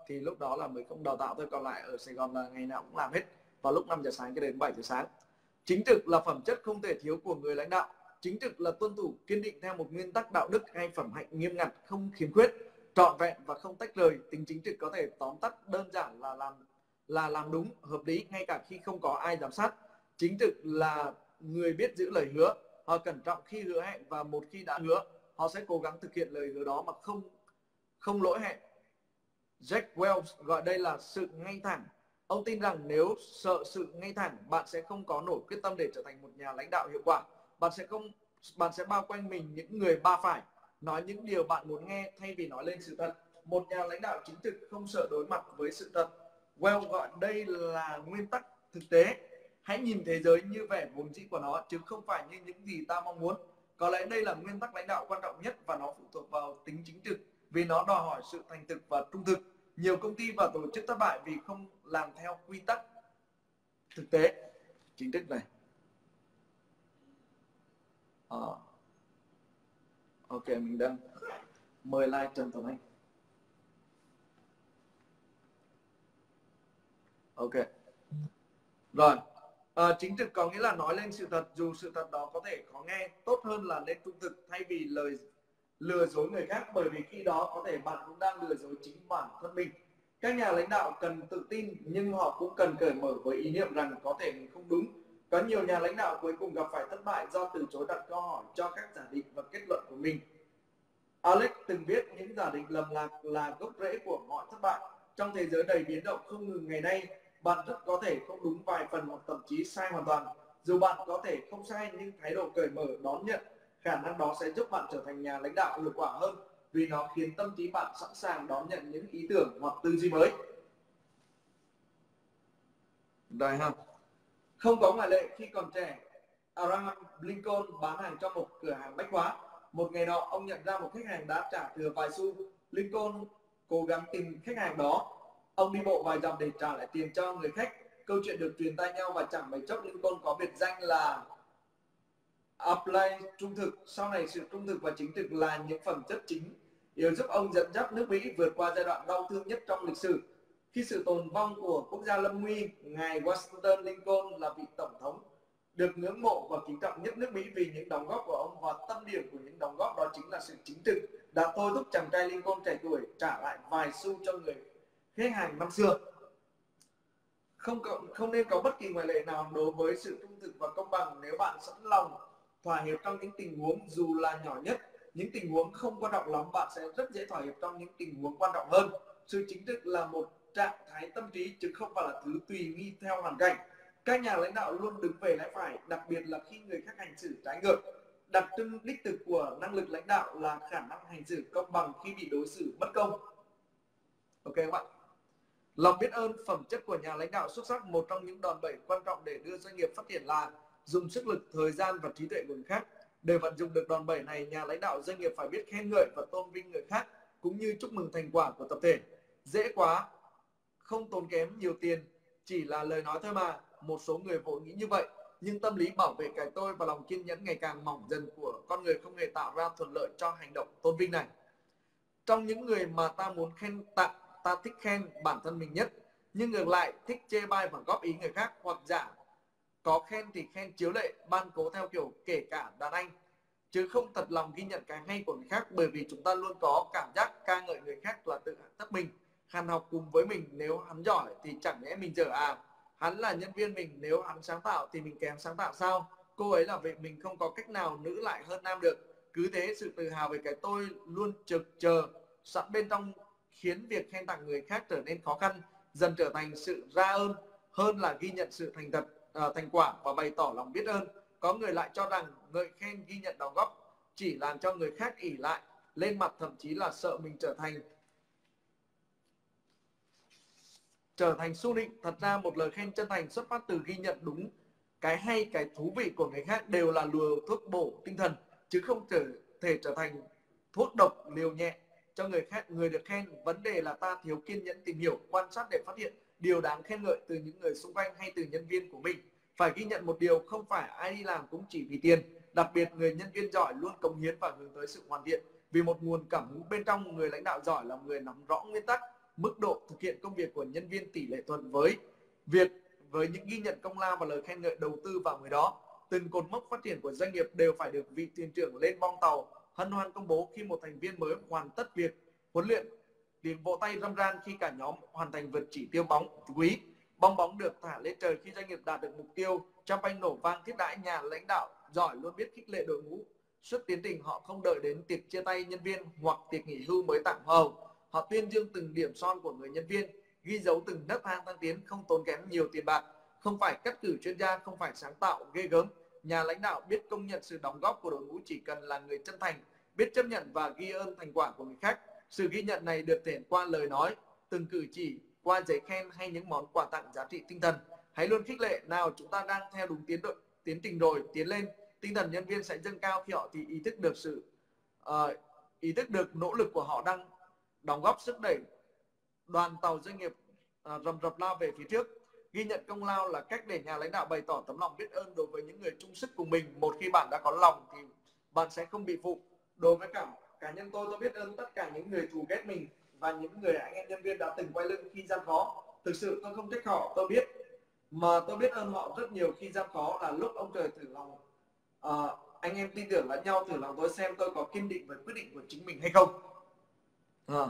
thì lúc đó là mới không đào tạo thôi, còn lại ở Sài Gòn là ngày nào cũng làm hết vào lúc năm giờ sáng cho đến bảy giờ sáng. Chính trực là phẩm chất không thể thiếu của người lãnh đạo. Chính trực là tuân thủ kiên định theo một nguyên tắc đạo đức hay phẩm hạnh nghiêm ngặt, không khiếm khuyết, trọn vẹn và không tách rời. Tính chính trực có thể tóm tắt đơn giản là làm là làm đúng, hợp lý ngay cả khi không có ai giám sát. Chính trực là người biết giữ lời hứa, họ cẩn trọng khi hứa hẹn và một khi đã hứa, họ sẽ cố gắng thực hiện lời hứa đó mà không không lỗi hẹn. Jack Welch gọi đây là sự ngay thẳng. Ông tin rằng nếu sợ sự ngay thẳng, bạn sẽ không có nổi quyết tâm để trở thành một nhà lãnh đạo hiệu quả. Bạn sẽ không bạn sẽ bao quanh mình những người ba phải, nói những điều bạn muốn nghe thay vì nói lên sự thật. Một nhà lãnh đạo chính trực không sợ đối mặt với sự thật. Welch gọi đây là nguyên tắc thực tế. Hãy nhìn thế giới như vẻ vốn dĩ của nó, chứ không phải như những gì ta mong muốn. Có lẽ đây là nguyên tắc lãnh đạo quan trọng nhất và nó phụ thuộc vào tính chính trực, vì nó đòi hỏi sự thành thực và trung thực. Nhiều công ty và tổ chức thất bại vì không làm theo quy tắc thực tế. Chính trực này. À. Ok, mình đang mời like Trần Tuấn Anh. Ok. Rồi. À, chính trực có nghĩa là nói lên sự thật, dù sự thật đó có thể khó nghe. Tốt hơn là nên trung thực thay vì lời lừa dối người khác, bởi vì khi đó có thể bạn cũng đang lừa dối chính bản thân mình. Các nhà lãnh đạo cần tự tin, nhưng họ cũng cần cởi mở với ý niệm rằng có thể mình không đúng. Có nhiều nhà lãnh đạo cuối cùng gặp phải thất bại do từ chối đặt câu hỏi cho các giả định và kết luận của mình. Alex từng viết, những giả định lầm lạc là gốc rễ của mọi thất bại. Trong thế giới đầy biến động không ngừng ngày nay, bạn rất có thể không đúng vài phần hoặc thậm chí sai hoàn toàn. Dù bạn có thể không sai, nhưng thái độ cởi mở đón nhận khả năng đó sẽ giúp bạn trở thành nhà lãnh đạo hiệu quả hơn, vì nó khiến tâm trí bạn sẵn sàng đón nhận những ý tưởng hoặc tư duy mới. Đây ha. Không có ngoại lệ, khi còn trẻ, Abraham Lincoln bán hàng cho một cửa hàng bách hóa. Một ngày nọ, ông nhận ra một khách hàng đã trả thừa vài xu. Lincoln cố gắng tìm khách hàng đó. Ông đi bộ vài dặm để trả lại tiền cho người khách. Câu chuyện được truyền tai nhau và chẳng mấy chốc Lincoln có biệt danh là Apply trung thực. Sau này, sự trung thực và chính trực là những phẩm chất chính yếu giúp ông dẫn dắt nước Mỹ vượt qua giai đoạn đau thương nhất trong lịch sử. Khi sự tồn vong của quốc gia lâm nguy, ngài Washington Lincoln là vị tổng thống được ngưỡng mộ và kính trọng nhất nước Mỹ vì những đóng góp của ông, và tâm điểm của những đóng góp đó chính là sự chính trực đã thôi thúc chàng trai Lincoln trẻ tuổi trả lại vài xu cho người khách hàng năm xưa. Không có, không nên có bất kỳ ngoại lệ nào đối với sự trung thực và công bằng. Nếu bạn sẵn lòng thỏa hiệp trong những tình huống dù là nhỏ nhất, những tình huống không quan trọng lắm, bạn sẽ rất dễ thỏa hiệp trong những tình huống quan trọng hơn. Sự chính trực là một trạng thái tâm trí chứ không phải là thứ tùy nghi theo hoàn cảnh. Các nhà lãnh đạo luôn đứng về lẽ phải, đặc biệt là khi người khác hành xử trái ngược. Đặc trưng đích thực của năng lực lãnh đạo là khả năng hành xử công bằng khi bị đối xử bất công. Ok các bạn. Lòng biết ơn, phẩm chất của nhà lãnh đạo xuất sắc. Một trong những đòn bẩy quan trọng để đưa doanh nghiệp phát triển là dùng sức lực, thời gian và trí tuệ của người khác. Để vận dụng được đòn bẩy này, nhà lãnh đạo doanh nghiệp phải biết khen ngợi và tôn vinh người khác, cũng như chúc mừng thành quả của tập thể. Dễ quá, không tốn kém nhiều tiền, chỉ là lời nói thôi mà. Một số người vội nghĩ như vậy, nhưng tâm lý bảo vệ cái tôi và lòng kiên nhẫn ngày càng mỏng dần của con người không hề tạo ra thuận lợi cho hành động tôn vinh này. Trong những người mà ta muốn khen tặng, ta thích khen bản thân mình nhất, nhưng ngược lại thích chê bai và góp ý người khác, hoặc giả có khen thì khen chiếu lệ, ban cố theo kiểu kể cả đàn anh, chứ không thật lòng ghi nhận cái hay của người khác, bởi vì chúng ta luôn có cảm giác ca ngợi người khác là tự hạ thấp mình. Hắn học cùng với mình, nếu hắn giỏi thì chẳng lẽ mình dở à? Hắn là nhân viên mình, nếu hắn sáng tạo thì mình kém sáng tạo sao? Cô ấy là vậy, mình không có cách nào nữ lại hơn nam được. Cứ thế, sự tự hào về cái tôi luôn trực chờ sẵn bên trong khiến việc khen tặng người khác trở nên khó khăn, dần trở thành sự ra ơn hơn là ghi nhận sự thành thật, à, thành quả và bày tỏ lòng biết ơn. Có người lại cho rằng ngợi khen, ghi nhận đóng góp chỉ làm cho người khác ỷ lại lên mặt, thậm chí là sợ mình trở thành trở thành su nịnh. Thật ra một lời khen chân thành xuất phát từ ghi nhận đúng cái hay, cái thú vị của người khác đều là liều thuốc bổ tinh thần, chứ không thể, thể trở thành thuốc độc liều nhẹ cho người khác. Người được khen, vấn đề là ta thiếu kiên nhẫn tìm hiểu, quan sát để phát hiện điều đáng khen ngợi từ những người xung quanh hay từ nhân viên của mình. Phải ghi nhận một điều, không phải ai đi làm cũng chỉ vì tiền. Đặc biệt người nhân viên giỏi luôn cống hiến và hướng tới sự hoàn thiện. Vì một nguồn cảm hứng bên trong, người lãnh đạo giỏi là người nắm rõ nguyên tắc mức độ thực hiện công việc của nhân viên tỷ lệ thuận với việc với những ghi nhận công lao và lời khen ngợi đầu tư vào người đó. Từng cột mốc phát triển của doanh nghiệp đều phải được vị thuyền trưởng lên bong tàu hân hoan công bố khi một thành viên mới hoàn tất việc huấn luyện. Tiếng vỗ tay râm ran khi cả nhóm hoàn thành vượt chỉ tiêu bóng quý. Bong bóng được thả lên trời khi doanh nghiệp đạt được mục tiêu. Champagne nổ vang thiết đãi, nhà lãnh đạo giỏi luôn biết khích lệ đội ngũ. Suốt tiến trình họ không đợi đến tiệc chia tay nhân viên hoặc tiệc nghỉ hưu mới tặng hoa hồng. Họ tuyên dương từng điểm son của người nhân viên, ghi dấu từng nấc thang thăng tiến, không tốn kém nhiều tiền bạc, không phải cắt cử chuyên gia, không phải sáng tạo ghê gớm. Nhà lãnh đạo biết công nhận sự đóng góp của đội ngũ chỉ cần là người chân thành, biết chấp nhận và ghi ơn thành quả của người khác. Sự ghi nhận này được thể hiện qua lời nói, từng cử chỉ, qua giấy khen hay những món quà tặng giá trị tinh thần. Hãy luôn khích lệ, nào chúng ta đang theo đúng tiến độ, tiến trình rồi, tiến lên. Tinh thần nhân viên sẽ dâng cao khi họ thì ý thức được sự uh, ý thức được nỗ lực của họ đang đóng góp sức đẩy đoàn tàu doanh nghiệp uh, rầm rập lao về phía trước. Ghi nhận công lao là cách để nhà lãnh đạo bày tỏ tấm lòng biết ơn đối với những người chung sức cùng mình. Một khi bạn đã có lòng thì bạn sẽ không bị phụ. Đối với cả cá nhân tôi, tôi biết ơn tất cả những người thù ghét mình và những người anh em nhân viên đã từng quay lưng khi gian khó. Thực sự tôi không trách họ, tôi biết, mà tôi biết ơn họ rất nhiều khi gian khó là lúc ông trời thử lòng à, anh em tin tưởng lẫn nhau, thử lòng tôi xem tôi có kiên định với quyết định của chính mình hay không. À.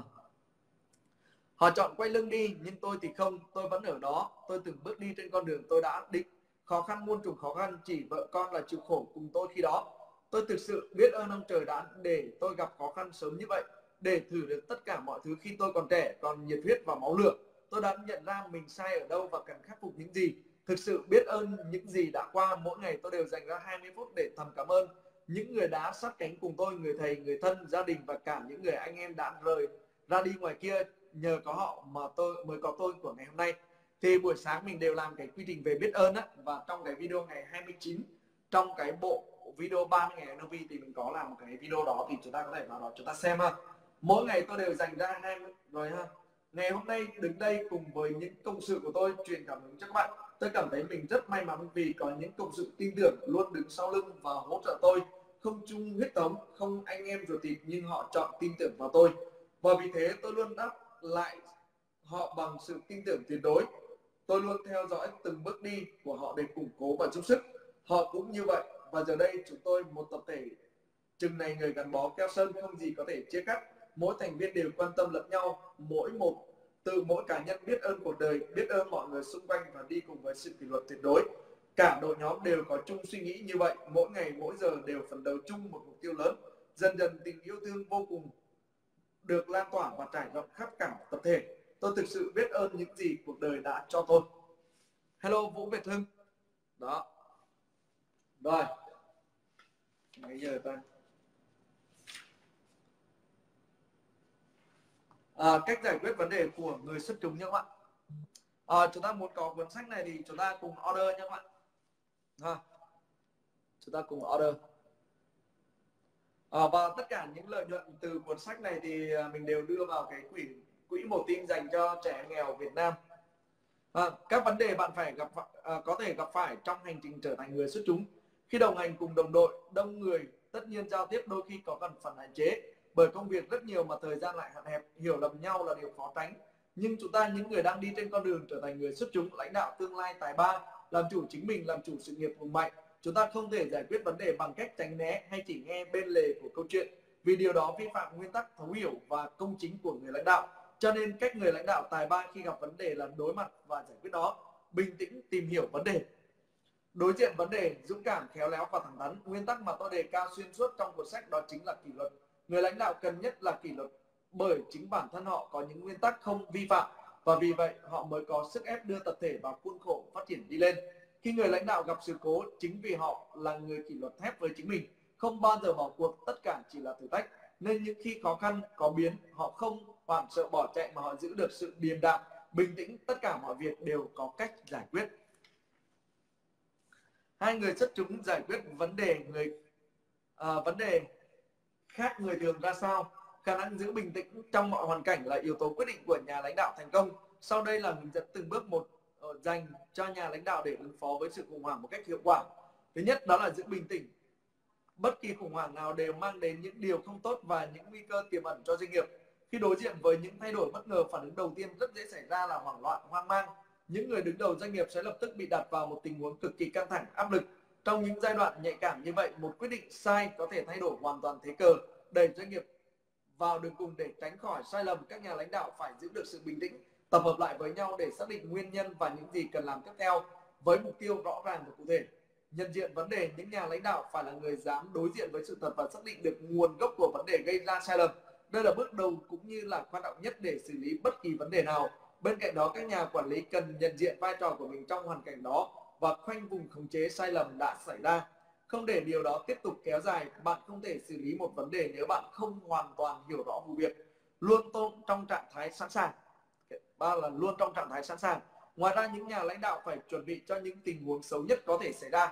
Họ chọn quay lưng đi, nhưng tôi thì không, tôi vẫn ở đó. Tôi từng bước đi trên con đường tôi đã định. Khó khăn muôn trùng khó khăn, chỉ vợ con là chịu khổ cùng tôi khi đó. Tôi thực sự biết ơn ông trời đã để tôi gặp khó khăn sớm như vậy, để thử được tất cả mọi thứ khi tôi còn trẻ, còn nhiệt huyết và máu lửa. Tôi đã nhận ra mình sai ở đâu và cần khắc phục những gì. Thực sự biết ơn những gì đã qua. Mỗi ngày tôi đều dành ra hai mươi phút để thầm cảm ơn những người đã sát cánh cùng tôi, người thầy, người thân, gia đình và cả những người anh em đã rời ra đi ngoài kia. Nhờ có họ mà tôi mới có tôi của ngày hôm nay. Thì buổi sáng mình đều làm cái quy trình về biết ơn á, và trong cái video ngày hai mươi chín, trong cái bộ video ba mươi ngày en lờ vê thì mình có làm một cái video đó, thì chúng ta có thể vào đó chúng ta xem ha. Mỗi ngày tôi đều dành ra hai mươi rồi ha. Ngày hôm nay đứng đây cùng với những cộng sự của tôi truyền cảm hứng cho các bạn. Tôi cảm thấy mình rất may mắn vì có những cộng sự tin tưởng luôn đứng sau lưng và hỗ trợ tôi. Không chung huyết thống, không anh em ruột thịt, nhưng họ chọn tin tưởng vào tôi. Và vì thế tôi luôn đáp lại họ bằng sự tin tưởng tuyệt đối. Tôi luôn theo dõi từng bước đi của họ để củng cố và giúp sức. Họ cũng như vậy. Và giờ đây chúng tôi một tập thể chừng này người gắn bó keo sơn, không gì có thể chia cắt. Mỗi thành viên đều quan tâm lẫn nhau, mỗi một từ mỗi cá nhân biết ơn cuộc đời, biết ơn mọi người xung quanh và đi cùng với sự kỷ luật tuyệt đối. Cả đội nhóm đều có chung suy nghĩ như vậy, mỗi ngày mỗi giờ đều phấn đấu chung một mục tiêu lớn. Dần dần tình yêu thương vô cùng được lan tỏa và trải rộng khắp cả tập thể. Tôi thực sự biết ơn những gì cuộc đời đã cho tôi. Hello Vũ Việt Hưng. Đó. Rồi. Bây giờ ta à, cách giải quyết vấn đề của người xuất chúng nha các bạn. À, chúng ta muốn có cuốn sách này thì chúng ta cùng order nha các bạn. À, chúng ta cùng order. À, và tất cả những lợi nhuận từ cuốn sách này thì mình đều đưa vào cái quỹ quỹ một tin dành cho trẻ nghèo Việt Nam. À, các vấn đề bạn phải gặp à, có thể gặp phải trong hành trình trở thành người xuất chúng. Khi đồng hành cùng đồng đội đông người, tất nhiên giao tiếp đôi khi có cần phần hạn chế, bởi công việc rất nhiều mà thời gian lại hạn hẹp. Hiểu lầm nhau là điều khó tránh, nhưng chúng ta những người đang đi trên con đường trở thành người xuất chúng, lãnh đạo tương lai tài ba, làm chủ chính mình, làm chủ sự nghiệp hùng mạnh. Chúng ta không thể giải quyết vấn đề bằng cách tránh né hay chỉ nghe bên lề của câu chuyện, vì điều đó vi phạm nguyên tắc thấu hiểu và công chính của người lãnh đạo. Cho nên cách người lãnh đạo tài ba khi gặp vấn đề là đối mặt và giải quyết nó, bình tĩnh tìm hiểu vấn đề, đối diện vấn đề, dũng cảm, khéo léo và thẳng thắn. Nguyên tắc mà tôi đề cao xuyên suốt trong cuốn sách đó chính là kỷ luật. Người lãnh đạo cần nhất là kỷ luật, bởi chính bản thân họ có những nguyên tắc không vi phạm, và vì vậy họ mới có sức ép đưa tập thể vào khuôn khổ phát triển đi lên. Khi người lãnh đạo gặp sự cố, chính vì họ là người kỷ luật thép với chính mình, không bao giờ bỏ cuộc, tất cả chỉ là thử thách. Nên những khi khó khăn có biến, họ không hoảng sợ bỏ chạy mà họ giữ được sự điềm đạm, bình tĩnh. Tất cả mọi việc đều có cách giải quyết. Hai người xuất chúng giải quyết vấn đề người à, vấn đề khác người thường ra sao? Khả năng giữ bình tĩnh trong mọi hoàn cảnh là yếu tố quyết định của nhà lãnh đạo thành công. Sau đây là hướng dẫn từng bước một uh, dành cho nhà lãnh đạo để ứng phó với sự khủng hoảng một cách hiệu quả. Thứ nhất đó là giữ bình tĩnh. Bất kỳ khủng hoảng nào đều mang đến những điều không tốt và những nguy cơ tiềm ẩn cho doanh nghiệp. Khi đối diện với những thay đổi bất ngờ, phản ứng đầu tiên rất dễ xảy ra là hoảng loạn, hoang mang. Những người đứng đầu doanh nghiệp sẽ lập tức bị đặt vào một tình huống cực kỳ căng thẳng, áp lực. Trong những giai đoạn nhạy cảm như vậy, một quyết định sai có thể thay đổi hoàn toàn thế cờ, đẩy doanh nghiệp vào đường cùng. Để tránh khỏi sai lầm, các nhà lãnh đạo phải giữ được sự bình tĩnh, tập hợp lại với nhau để xác định nguyên nhân và những gì cần làm tiếp theo với mục tiêu rõ ràng và cụ thể. Nhận diện vấn đề, những nhà lãnh đạo phải là người dám đối diện với sự thật và xác định được nguồn gốc của vấn đề gây ra sai lầm. Đây là bước đầu cũng như là quan trọng nhất để xử lý bất kỳ vấn đề nào. Bên cạnh đó, các nhà quản lý cần nhận diện vai trò của mình trong hoàn cảnh đó và khoanh vùng khống chế sai lầm đã xảy ra. Không để điều đó tiếp tục kéo dài, bạn không thể xử lý một vấn đề nếu bạn không hoàn toàn hiểu rõ vụ việc. Luôn tôn trong trạng thái sẵn sàng. Ba là luôn trong trạng thái sẵn sàng. Ngoài ra, những nhà lãnh đạo phải chuẩn bị cho những tình huống xấu nhất có thể xảy ra.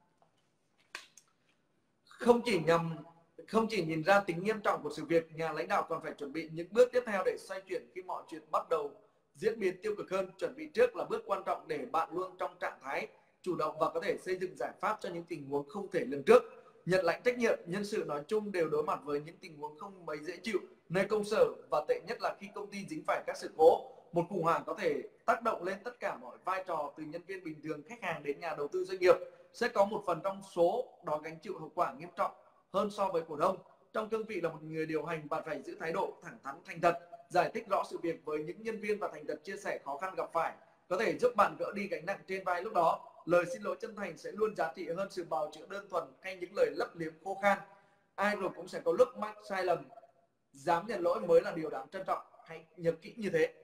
Không chỉ nhằm không chỉ nhìn ra tính nghiêm trọng của sự việc, nhà lãnh đạo còn phải chuẩn bị những bước tiếp theo để xoay chuyển khi mọi chuyện bắt đầu diễn biến tiêu cực hơn. Chuẩn bị trước là bước quan trọng để bạn luôn trong trạng thái chủ động và có thể xây dựng giải pháp cho những tình huống không thể lường trước. Nhận lãnh trách nhiệm, nhân sự nói chung đều đối mặt với những tình huống không mấy dễ chịu nơi công sở, và tệ nhất là khi công ty dính phải các sự cố. Một khủng hoảng có thể tác động lên tất cả mọi vai trò, từ nhân viên bình thường, khách hàng đến nhà đầu tư doanh nghiệp. Sẽ có một phần trong số đó gánh chịu hậu quả nghiêm trọng hơn so với cổ đông. Trong cương vị là một người điều hành, bạn phải giữ thái độ thẳng thắn, thành thật, giải thích rõ sự việc với những nhân viên và thành thật chia sẻ khó khăn gặp phải, có thể giúp bạn gỡ đi gánh nặng trên vai lúc đó. Lời xin lỗi chân thành sẽ luôn giá trị hơn sự bào chữa đơn thuần hay những lời lấp liếm khô khan. Ai rồi cũng sẽ có lúc mắc sai lầm, dám nhận lỗi mới là điều đáng trân trọng. Hãy nhớ kỹ như thế.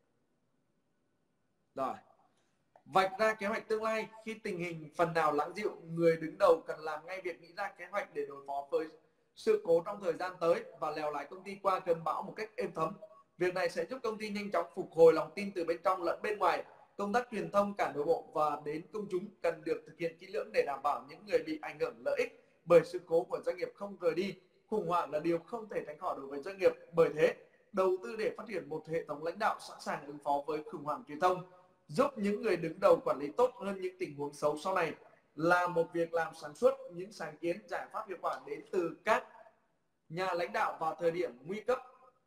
Rồi, vạch ra kế hoạch tương lai. Khi tình hình phần nào lắng dịu, người đứng đầu cần làm ngay việc nghĩ ra kế hoạch để đối phó với sự cố trong thời gian tới và lèo lái công ty qua cơn bão một cách êm thấm. Việc này sẽ giúp công ty nhanh chóng phục hồi lòng tin từ bên trong lẫn bên ngoài. Công tác truyền thông cả nội bộ và đến công chúng cần được thực hiện kỹ lưỡng để đảm bảo những người bị ảnh hưởng lợi ích bởi sự cố của doanh nghiệp không rời đi. Khủng hoảng là điều không thể tránh khỏi đối với doanh nghiệp, bởi thế đầu tư để phát triển một hệ thống lãnh đạo sẵn sàng ứng phó với khủng hoảng truyền thông, giúp những người đứng đầu quản lý tốt hơn những tình huống xấu sau này, là một việc làm sáng suốt. Những sáng kiến giải pháp hiệu quả đến từ các nhà lãnh đạo vào thời điểm nguy cấp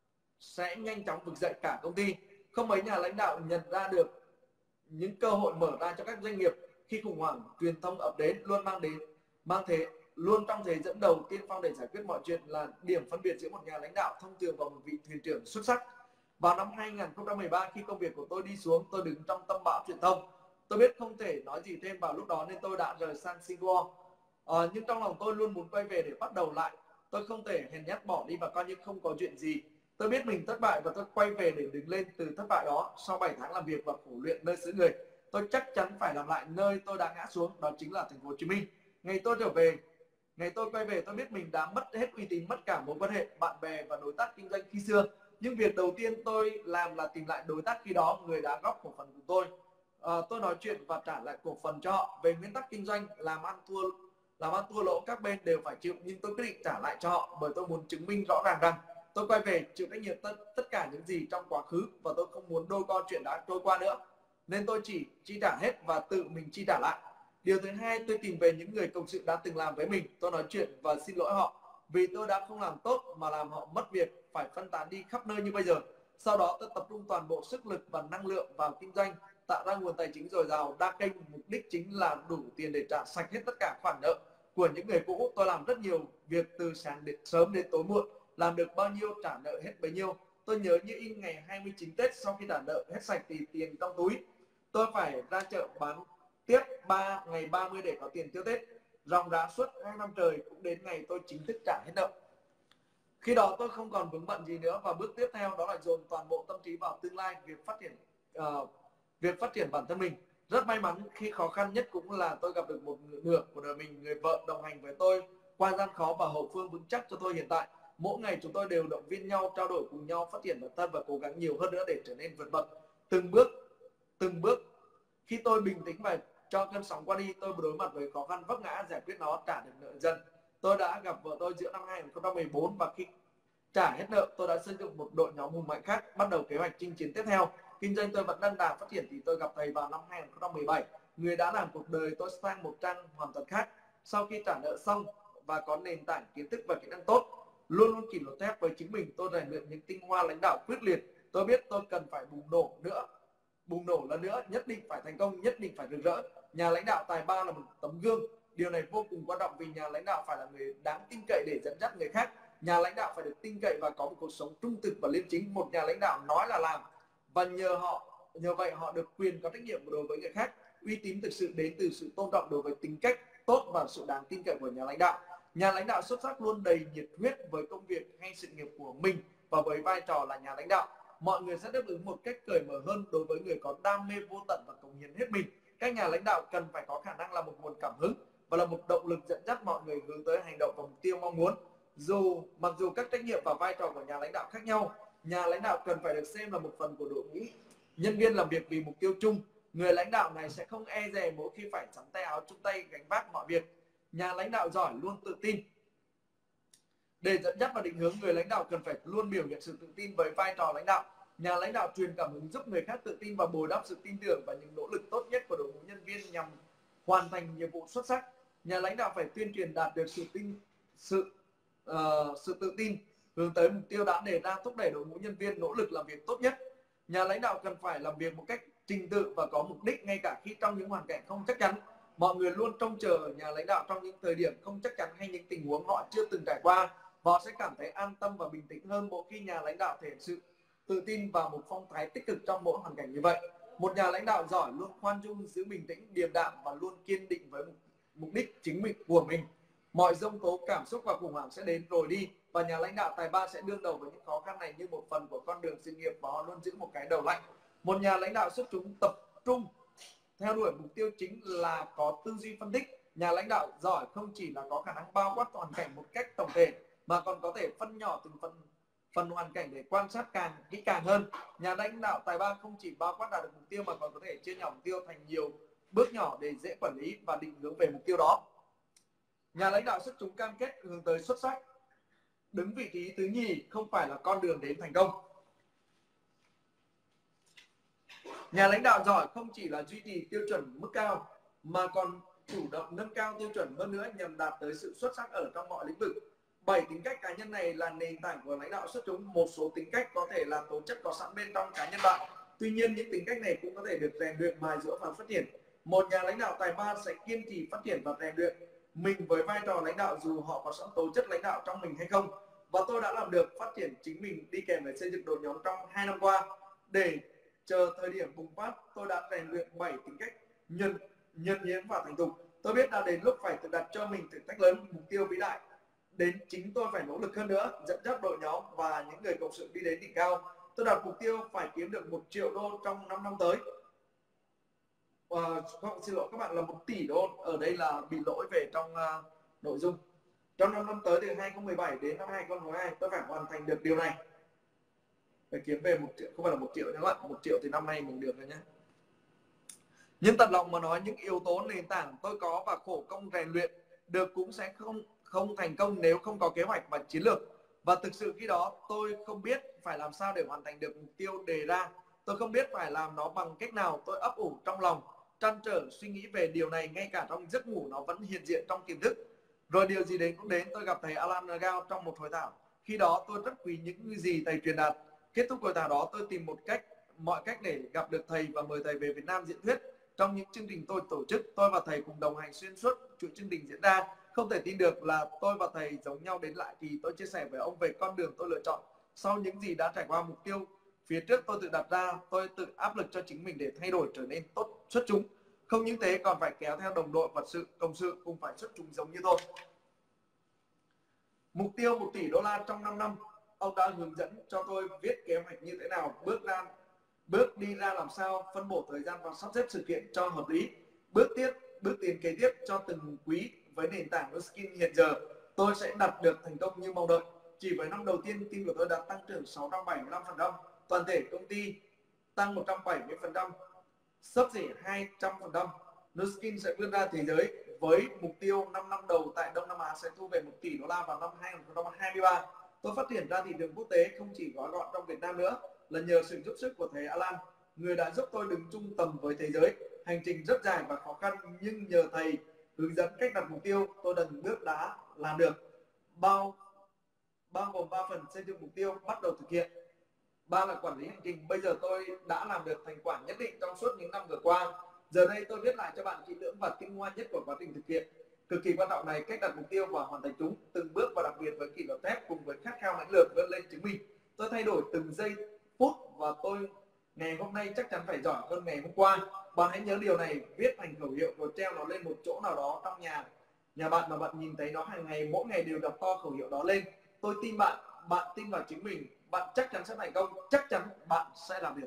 sẽ nhanh chóng vực dậy cả công ty. Không mấy nhà lãnh đạo nhận ra được những cơ hội mở ra cho các doanh nghiệp khi khủng hoảng truyền thông ập đến. Luôn mang đến mang thế luôn trong thế dẫn đầu tiên phong để giải quyết mọi chuyện là điểm phân biệt giữa một nhà lãnh đạo thông thường và một vị thuyền trưởng xuất sắc. Vào năm hai nghìn không trăm mười ba, khi công việc của tôi đi xuống, tôi đứng trong tâm bão truyền thông. Tôi biết không thể nói gì thêm vào lúc đó nên tôi đã rời sang Singapore. À, nhưng trong lòng tôi luôn muốn quay về để bắt đầu lại. Tôi không thể hèn nhát bỏ đi và coi như không có chuyện gì. Tôi biết mình thất bại và tôi quay về để đứng lên từ thất bại đó. Sau bảy tháng làm việc và khổ luyện nơi xứ người, tôi chắc chắn phải làm lại nơi tôi đã ngã xuống, đó chính là thành phố Hồ Chí Minh. Ngày tôi trở về, ngày tôi quay về, tôi biết mình đã mất hết uy tín, mất cả mối quan hệ, bạn bè và đối tác kinh doanh khi xưa. Nhưng việc đầu tiên tôi làm là tìm lại đối tác khi đó, người đã góp cổ phần của tôi. À, tôi nói chuyện và trả lại cổ phần cho họ. Về nguyên tắc kinh doanh, làm ăn thua làm ăn thua lỗ các bên đều phải chịu, nhưng tôi quyết định trả lại cho họ bởi tôi muốn chứng minh rõ ràng rằng tôi quay về chịu trách nhiệm tất tất cả những gì trong quá khứ và tôi không muốn đôi co chuyện đã trôi qua nữa, nên tôi chỉ chi trả hết và tự mình chi trả lại. Điều thứ hai, tôi tìm về những người cộng sự đã từng làm với mình. Tôi nói chuyện và xin lỗi họ vì tôi đã không làm tốt mà làm họ mất việc, phải phân tán đi khắp nơi như bây giờ. Sau đó tôi tập trung toàn bộ sức lực và năng lượng vào kinh doanh, tạo ra nguồn tài chính dồi dào đa kênh. Mục đích chính là đủ tiền để trả sạch hết tất cả khoản nợ của những người cũ. Tôi làm rất nhiều việc từ sáng đến sớm đến tối muộn, làm được bao nhiêu trả nợ hết bấy nhiêu. Tôi nhớ như in ngày hai mươi chín Tết, sau khi trả nợ hết sạch thì tiền trong túi, tôi phải ra chợ bán tiếp ba ngày ba mươi để có tiền tiêu Tết. Ròng rã suốt hai năm trời, cũng đến ngày tôi chính thức trả hết nợ. Khi đó tôi không còn vướng bận gì nữa và bước tiếp theo đó là dồn toàn bộ tâm trí vào tương lai, việc phát triển uh, việc phát triển bản thân mình. Rất may mắn khi khó khăn nhất cũng là tôi gặp được một nửa của đời mình, người vợ đồng hành với tôi qua gian khó và hậu phương vững chắc cho tôi hiện tại. Mỗi ngày chúng tôi đều động viên nhau, trao đổi cùng nhau phát triển bản thân và cố gắng nhiều hơn nữa để trở nên vượt bậc. Từng bước, từng bước. Khi tôi bình tĩnh và cho cơn sóng qua đi, tôi đối mặt với khó khăn vấp ngã, giải quyết nó, trả được nợ dần. Tôi đã gặp vợ tôi giữa năm hai nghìn không trăm mười bốn và khi trả hết nợ, tôi đã xây dựng một đội nhóm hùng mạnh khác, bắt đầu kế hoạch chinh chiến tiếp theo. Kinh doanh tôi vẫn đang đà phát triển thì tôi gặp thầy vào năm hai nghìn không trăm mười bảy, người đã làm cuộc đời tôi sang một trang hoàn toàn khác. Sau khi trả nợ xong và có nền tảng kiến thức và kỹ năng tốt, luôn luôn kỷ luật thép với chính mình. Tôi rèn luyện những tinh hoa lãnh đạo quyết liệt. Tôi biết tôi cần phải bùng nổ nữa, bùng nổ lần nữa, nhất định phải thành công, nhất định phải rực rỡ. Nhà lãnh đạo tài ba là một tấm gương. Điều này vô cùng quan trọng vì nhà lãnh đạo phải là người đáng tin cậy để dẫn dắt người khác. Nhà lãnh đạo phải được tin cậy và có một cuộc sống trung thực và liêm chính. Một nhà lãnh đạo nói là làm, và nhờ họ nhờ vậy họ được quyền có trách nhiệm đối với người khác. Uy tín thực sự đến từ sự tôn trọng đối với tính cách tốt và sự đáng tin cậy của nhà lãnh đạo. Nhà lãnh đạo xuất sắc luôn đầy nhiệt huyết với công việc hay sự nghiệp của mình và với vai trò là nhà lãnh đạo, mọi người sẽ đáp ứng một cách cởi mở hơn đối với người có đam mê vô tận và cống hiến hết mình. Các nhà lãnh đạo cần phải có khả năng là một nguồn cảm hứng và là một động lực dẫn dắt mọi người hướng tới hành động và mục tiêu mong muốn. Dù mặc dù các trách nhiệm và vai trò của nhà lãnh đạo khác nhau, nhà lãnh đạo cần phải được xem là một phần của đội ngũ nhân viên làm việc vì mục tiêu chung. Người lãnh đạo này sẽ không e dè mỗi khi phải sắn tay áo chung tay gánh vác mọi việc. Nhà lãnh đạo giỏi luôn tự tin. Để dẫn dắt và định hướng, người lãnh đạo cần phải luôn biểu hiện sự tự tin với vai trò lãnh đạo. Nhà lãnh đạo truyền cảm hứng giúp người khác tự tin và bồi đắp sự tin tưởng và những nỗ lực tốt nhất của đội ngũ nhân viên nhằm hoàn thành nhiệm vụ xuất sắc. Nhà lãnh đạo phải tuyên truyền đạt được sự tin sự uh, sự tự tin, hướng tới mục tiêu đã đề ra, thúc đẩy đội ngũ nhân viên nỗ lực làm việc tốt nhất. Nhà lãnh đạo cần phải làm việc một cách trình tự và có mục đích, ngay cả khi trong những hoàn cảnh không chắc chắn. Mọi người luôn trông chờ nhà lãnh đạo trong những thời điểm không chắc chắn hay những tình huống họ chưa từng trải qua. Họ sẽ cảm thấy an tâm và bình tĩnh hơn mỗi khi nhà lãnh đạo thể hiện sự tự tin và một phong thái tích cực trong mỗi hoàn cảnh như vậy. Một nhà lãnh đạo giỏi luôn khoan dung, giữ bình tĩnh, điềm đạm và luôn kiên định với mục đích chính mình của mình. Mọi giông tố cảm xúc và khủng hoảng sẽ đến rồi đi, và nhà lãnh đạo tài ba sẽ đương đầu với những khó khăn này như một phần của con đường sự nghiệp, và họ luôn giữ một cái đầu lạnh. Một nhà lãnh đạo xuất chúng tập trung theo đuổi mục tiêu chính là có tư duy phân tích. Nhà lãnh đạo giỏi không chỉ là có khả năng bao quát toàn cảnh một cách tổng thể, mà còn có thể phân nhỏ từng phần phần hoàn cảnh để quan sát càng kỹ càng hơn. Nhà lãnh đạo tài ba không chỉ bao quát đạt được mục tiêu mà còn có thể chia nhỏ mục tiêu thành nhiều bước nhỏ để dễ quản lý và định hướng về mục tiêu đó. Nhà lãnh đạo xuất chúng cam kết hướng tới xuất sắc. Đứng vị trí thứ nhì không phải là con đường đến thành công. Nhà lãnh đạo giỏi không chỉ là duy trì tiêu chuẩn mức cao mà còn chủ động nâng cao tiêu chuẩn hơn nữa nhằm đạt tới sự xuất sắc ở trong mọi lĩnh vực. Bảy tính cách cá nhân này là nền tảng của lãnh đạo xuất chúng. Một số tính cách có thể là tố chất có sẵn bên trong cá nhân bạn. Tuy nhiên, những tính cách này cũng có thể được rèn luyện, mài giũa và phát triển. Một nhà lãnh đạo tài ba sẽ kiên trì phát triển và rèn luyện mình với vai trò lãnh đạo dù họ có sẵn tố chất lãnh đạo trong mình hay không. Và tôi đã làm được phát triển chính mình đi kèm với xây dựng đội nhóm trong hai năm qua. Để chờ thời điểm bùng phát, tôi đã rèn luyện bảy tính cách nhân nhân nhẫn và thành thục. Tôi biết đã đến lúc phải tự đặt cho mình thử thách lớn, mục tiêu vĩ đại. Đến chính tôi phải nỗ lực hơn nữa, dẫn dắt đội nhóm và những người cộng sự đi đến đỉnh cao. Tôi đặt mục tiêu phải kiếm được một triệu đô trong năm năm tới. À, không, xin lỗi các bạn, là một tỷ đô. Ở đây là bị lỗi về trong uh, nội dung. Trong năm năm tới, từ hai không một bảy đến năm hai không hai hai, tôi phải hoàn thành được điều này. Phải kiếm về một triệu, không phải là một triệu nữa các bạn. Một triệu thì năm nay mình được rồi nhé. Nhưng thật lòng mà nói, những yếu tố nền tảng tôi có và khổ công rèn luyện được cũng sẽ không không thành công nếu không có kế hoạch và chiến lược. Và thực sự khi đó tôi không biết phải làm sao để hoàn thành được mục tiêu đề ra. Tôi không biết phải làm nó bằng cách nào. Tôi ấp ủ trong lòng, trăn trở suy nghĩ về điều này, ngay cả trong giấc ngủ nó vẫn hiện diện trong tiềm thức. Rồi điều gì đến cũng đến, tôi gặp thầy Alan Nagao trong một hội thảo. Khi đó tôi rất quý những gì thầy truyền đạt. Kết thúc hội thảo đó, tôi tìm một cách mọi cách để gặp được thầy và mời thầy về Việt Nam diễn thuyết. Trong những chương trình tôi tổ chức, tôi và thầy cùng đồng hành xuyên suốt chuỗi chương trình diễn ra. Không thể tin được là tôi và thầy giống nhau đến lại thì tôi chia sẻ với ông về con đường tôi lựa chọn. Sau những gì đã trải qua, mục tiêu phía trước tôi tự đặt ra, tôi tự áp lực cho chính mình để thay đổi trở nên tốt, xuất chúng. Không những thế còn phải kéo theo đồng đội và sự cộng sự cùng phải xuất chúng giống như tôi. Mục tiêu một tỷ đô la trong năm năm. Ông đã hướng dẫn cho tôi viết kế hoạch như thế nào, bước ra bước đi ra làm sao, phân bổ thời gian và sắp xếp sự kiện cho hợp lý. Bước tiếp, bước tiến kế tiếp cho từng quý với nền tảng Nuskin hiện giờ, tôi sẽ đạt được thành công như mong đợi. Chỉ với năm đầu tiên, team của tôi đã tăng trưởng sáu trăm bảy mươi lăm phần trăm, toàn thể công ty tăng một trăm bảy mươi phần trăm, xấp xỉ hai trăm phần trăm. Nuskin sẽ vươn ra thế giới với mục tiêu năm năm đầu tại Đông Nam Á sẽ thu về một tỷ đô la vào năm hai không hai ba. Tôi phát triển ra thị trường quốc tế không chỉ gói gọn trong Việt Nam nữa, là nhờ sự giúp sức của thầy Alan, người đã giúp tôi đứng chung tầm với thế giới. Hành trình rất dài và khó khăn, nhưng nhờ thầy hướng dẫn cách đặt mục tiêu, tôi từng bước đã làm được. Bao bao gồm ba phần: xây dựng mục tiêu, bắt đầu thực hiện. Ba là quản lý hành trình. Bây giờ tôi đã làm được thành quả nhất định trong suốt những năm vừa qua. Giờ đây tôi viết lại cho bạn kỹ lưỡng và tinh hoa nhất của quá trình thực hiện. Cực kỳ quan trọng này, cách đặt mục tiêu và hoàn thành chúng từng bước, và đặc biệt với kỷ luật thép cùng với khát khao mãnh liệt vươn lên chứng minh. Tôi thay đổi từng giây phút và tôi ngày hôm nay chắc chắn phải giỏi hơn ngày hôm qua. Bạn hãy nhớ điều này, viết thành khẩu hiệu rồi treo nó lên một chỗ nào đó trong nhà nhà bạn mà bạn nhìn thấy nó hàng ngày, mỗi ngày đều đọc to khẩu hiệu đó lên. Tôi tin bạn, bạn tin vào chính mình, bạn chắc chắn sẽ thành công, chắc chắn bạn sẽ làm được.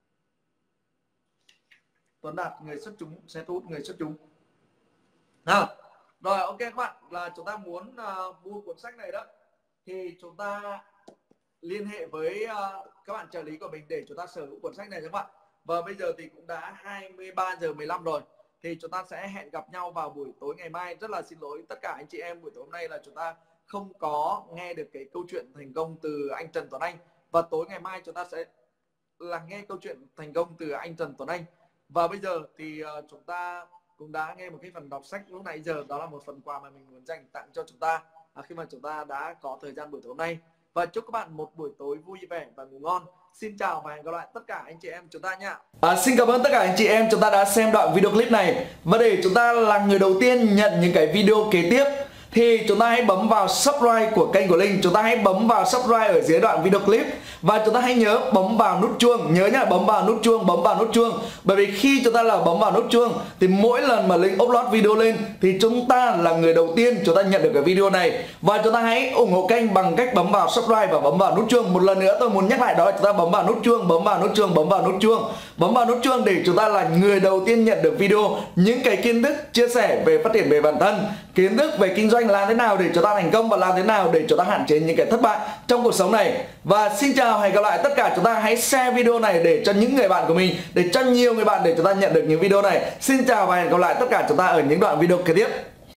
Tuấn Đạt, người xuất chúng sẽ thu hút người xuất chúng. À, rồi ok các bạn, là chúng ta muốn uh, mua cuốn sách này đó thì chúng ta liên hệ với uh, các bạn trợ lý của mình để chúng ta sở hữu cuốn sách này các bạn. Và bây giờ thì cũng đã hai mươi ba giờ mười lăm rồi, thì chúng ta sẽ hẹn gặp nhau vào buổi tối ngày mai. Rất là xin lỗi tất cả anh chị em, buổi tối hôm nay là chúng ta không có nghe được cái câu chuyện thành công từ anh Trần Tuấn Anh, và tối ngày mai chúng ta sẽ là nghe câu chuyện thành công từ anh Trần Tuấn Anh. Và bây giờ thì uh, chúng ta cũng đã nghe một cái phần đọc sách lúc nãy giờ, đó là một phần quà mà mình muốn dành tặng cho chúng ta à, khi mà chúng ta đã có thời gian buổi tối hôm nay. Và chúc các bạn một buổi tối vui vẻ và ngủ ngon. Xin chào và hẹn gặp lại tất cả anh chị em chúng ta nha. À, xin cảm ơn tất cả anh chị em chúng ta đã xem đoạn video clip này. Và để chúng ta là người đầu tiên nhận những cái video kế tiếp thì chúng ta hãy bấm vào subscribe của kênh của Linh. Chúng ta hãy bấm vào subscribe ở dưới đoạn video clip. Và chúng ta hãy nhớ bấm vào nút chuông. Nhớ nhá, bấm vào nút chuông, bấm vào nút chuông. Bởi vì khi chúng ta là bấm vào nút chuông thì mỗi lần mà Linh upload video lên thì chúng ta là người đầu tiên chúng ta nhận được cái video này. Và chúng ta hãy ủng hộ kênh bằng cách bấm vào subscribe và bấm vào nút chuông. Một lần nữa tôi muốn nhắc lại đó là chúng ta bấm vào nút chuông, bấm vào nút chuông, bấm vào nút chuông. Bấm vào nút chuông để chúng ta là người đầu tiên nhận được video, những cái kiến thức chia sẻ về phát triển về bản thân, kiến thức về kinh doanh làm thế nào để chúng ta thành công và làm thế nào để chúng ta hạn chế những cái thất bại trong cuộc sống này. Và xin chào, hẹn gặp lại tất cả chúng ta. Hãy share video này để cho những người bạn của mình, để cho nhiều người bạn để chúng ta nhận được những video này. Xin chào và hẹn gặp lại tất cả chúng ta ở những đoạn video kế tiếp.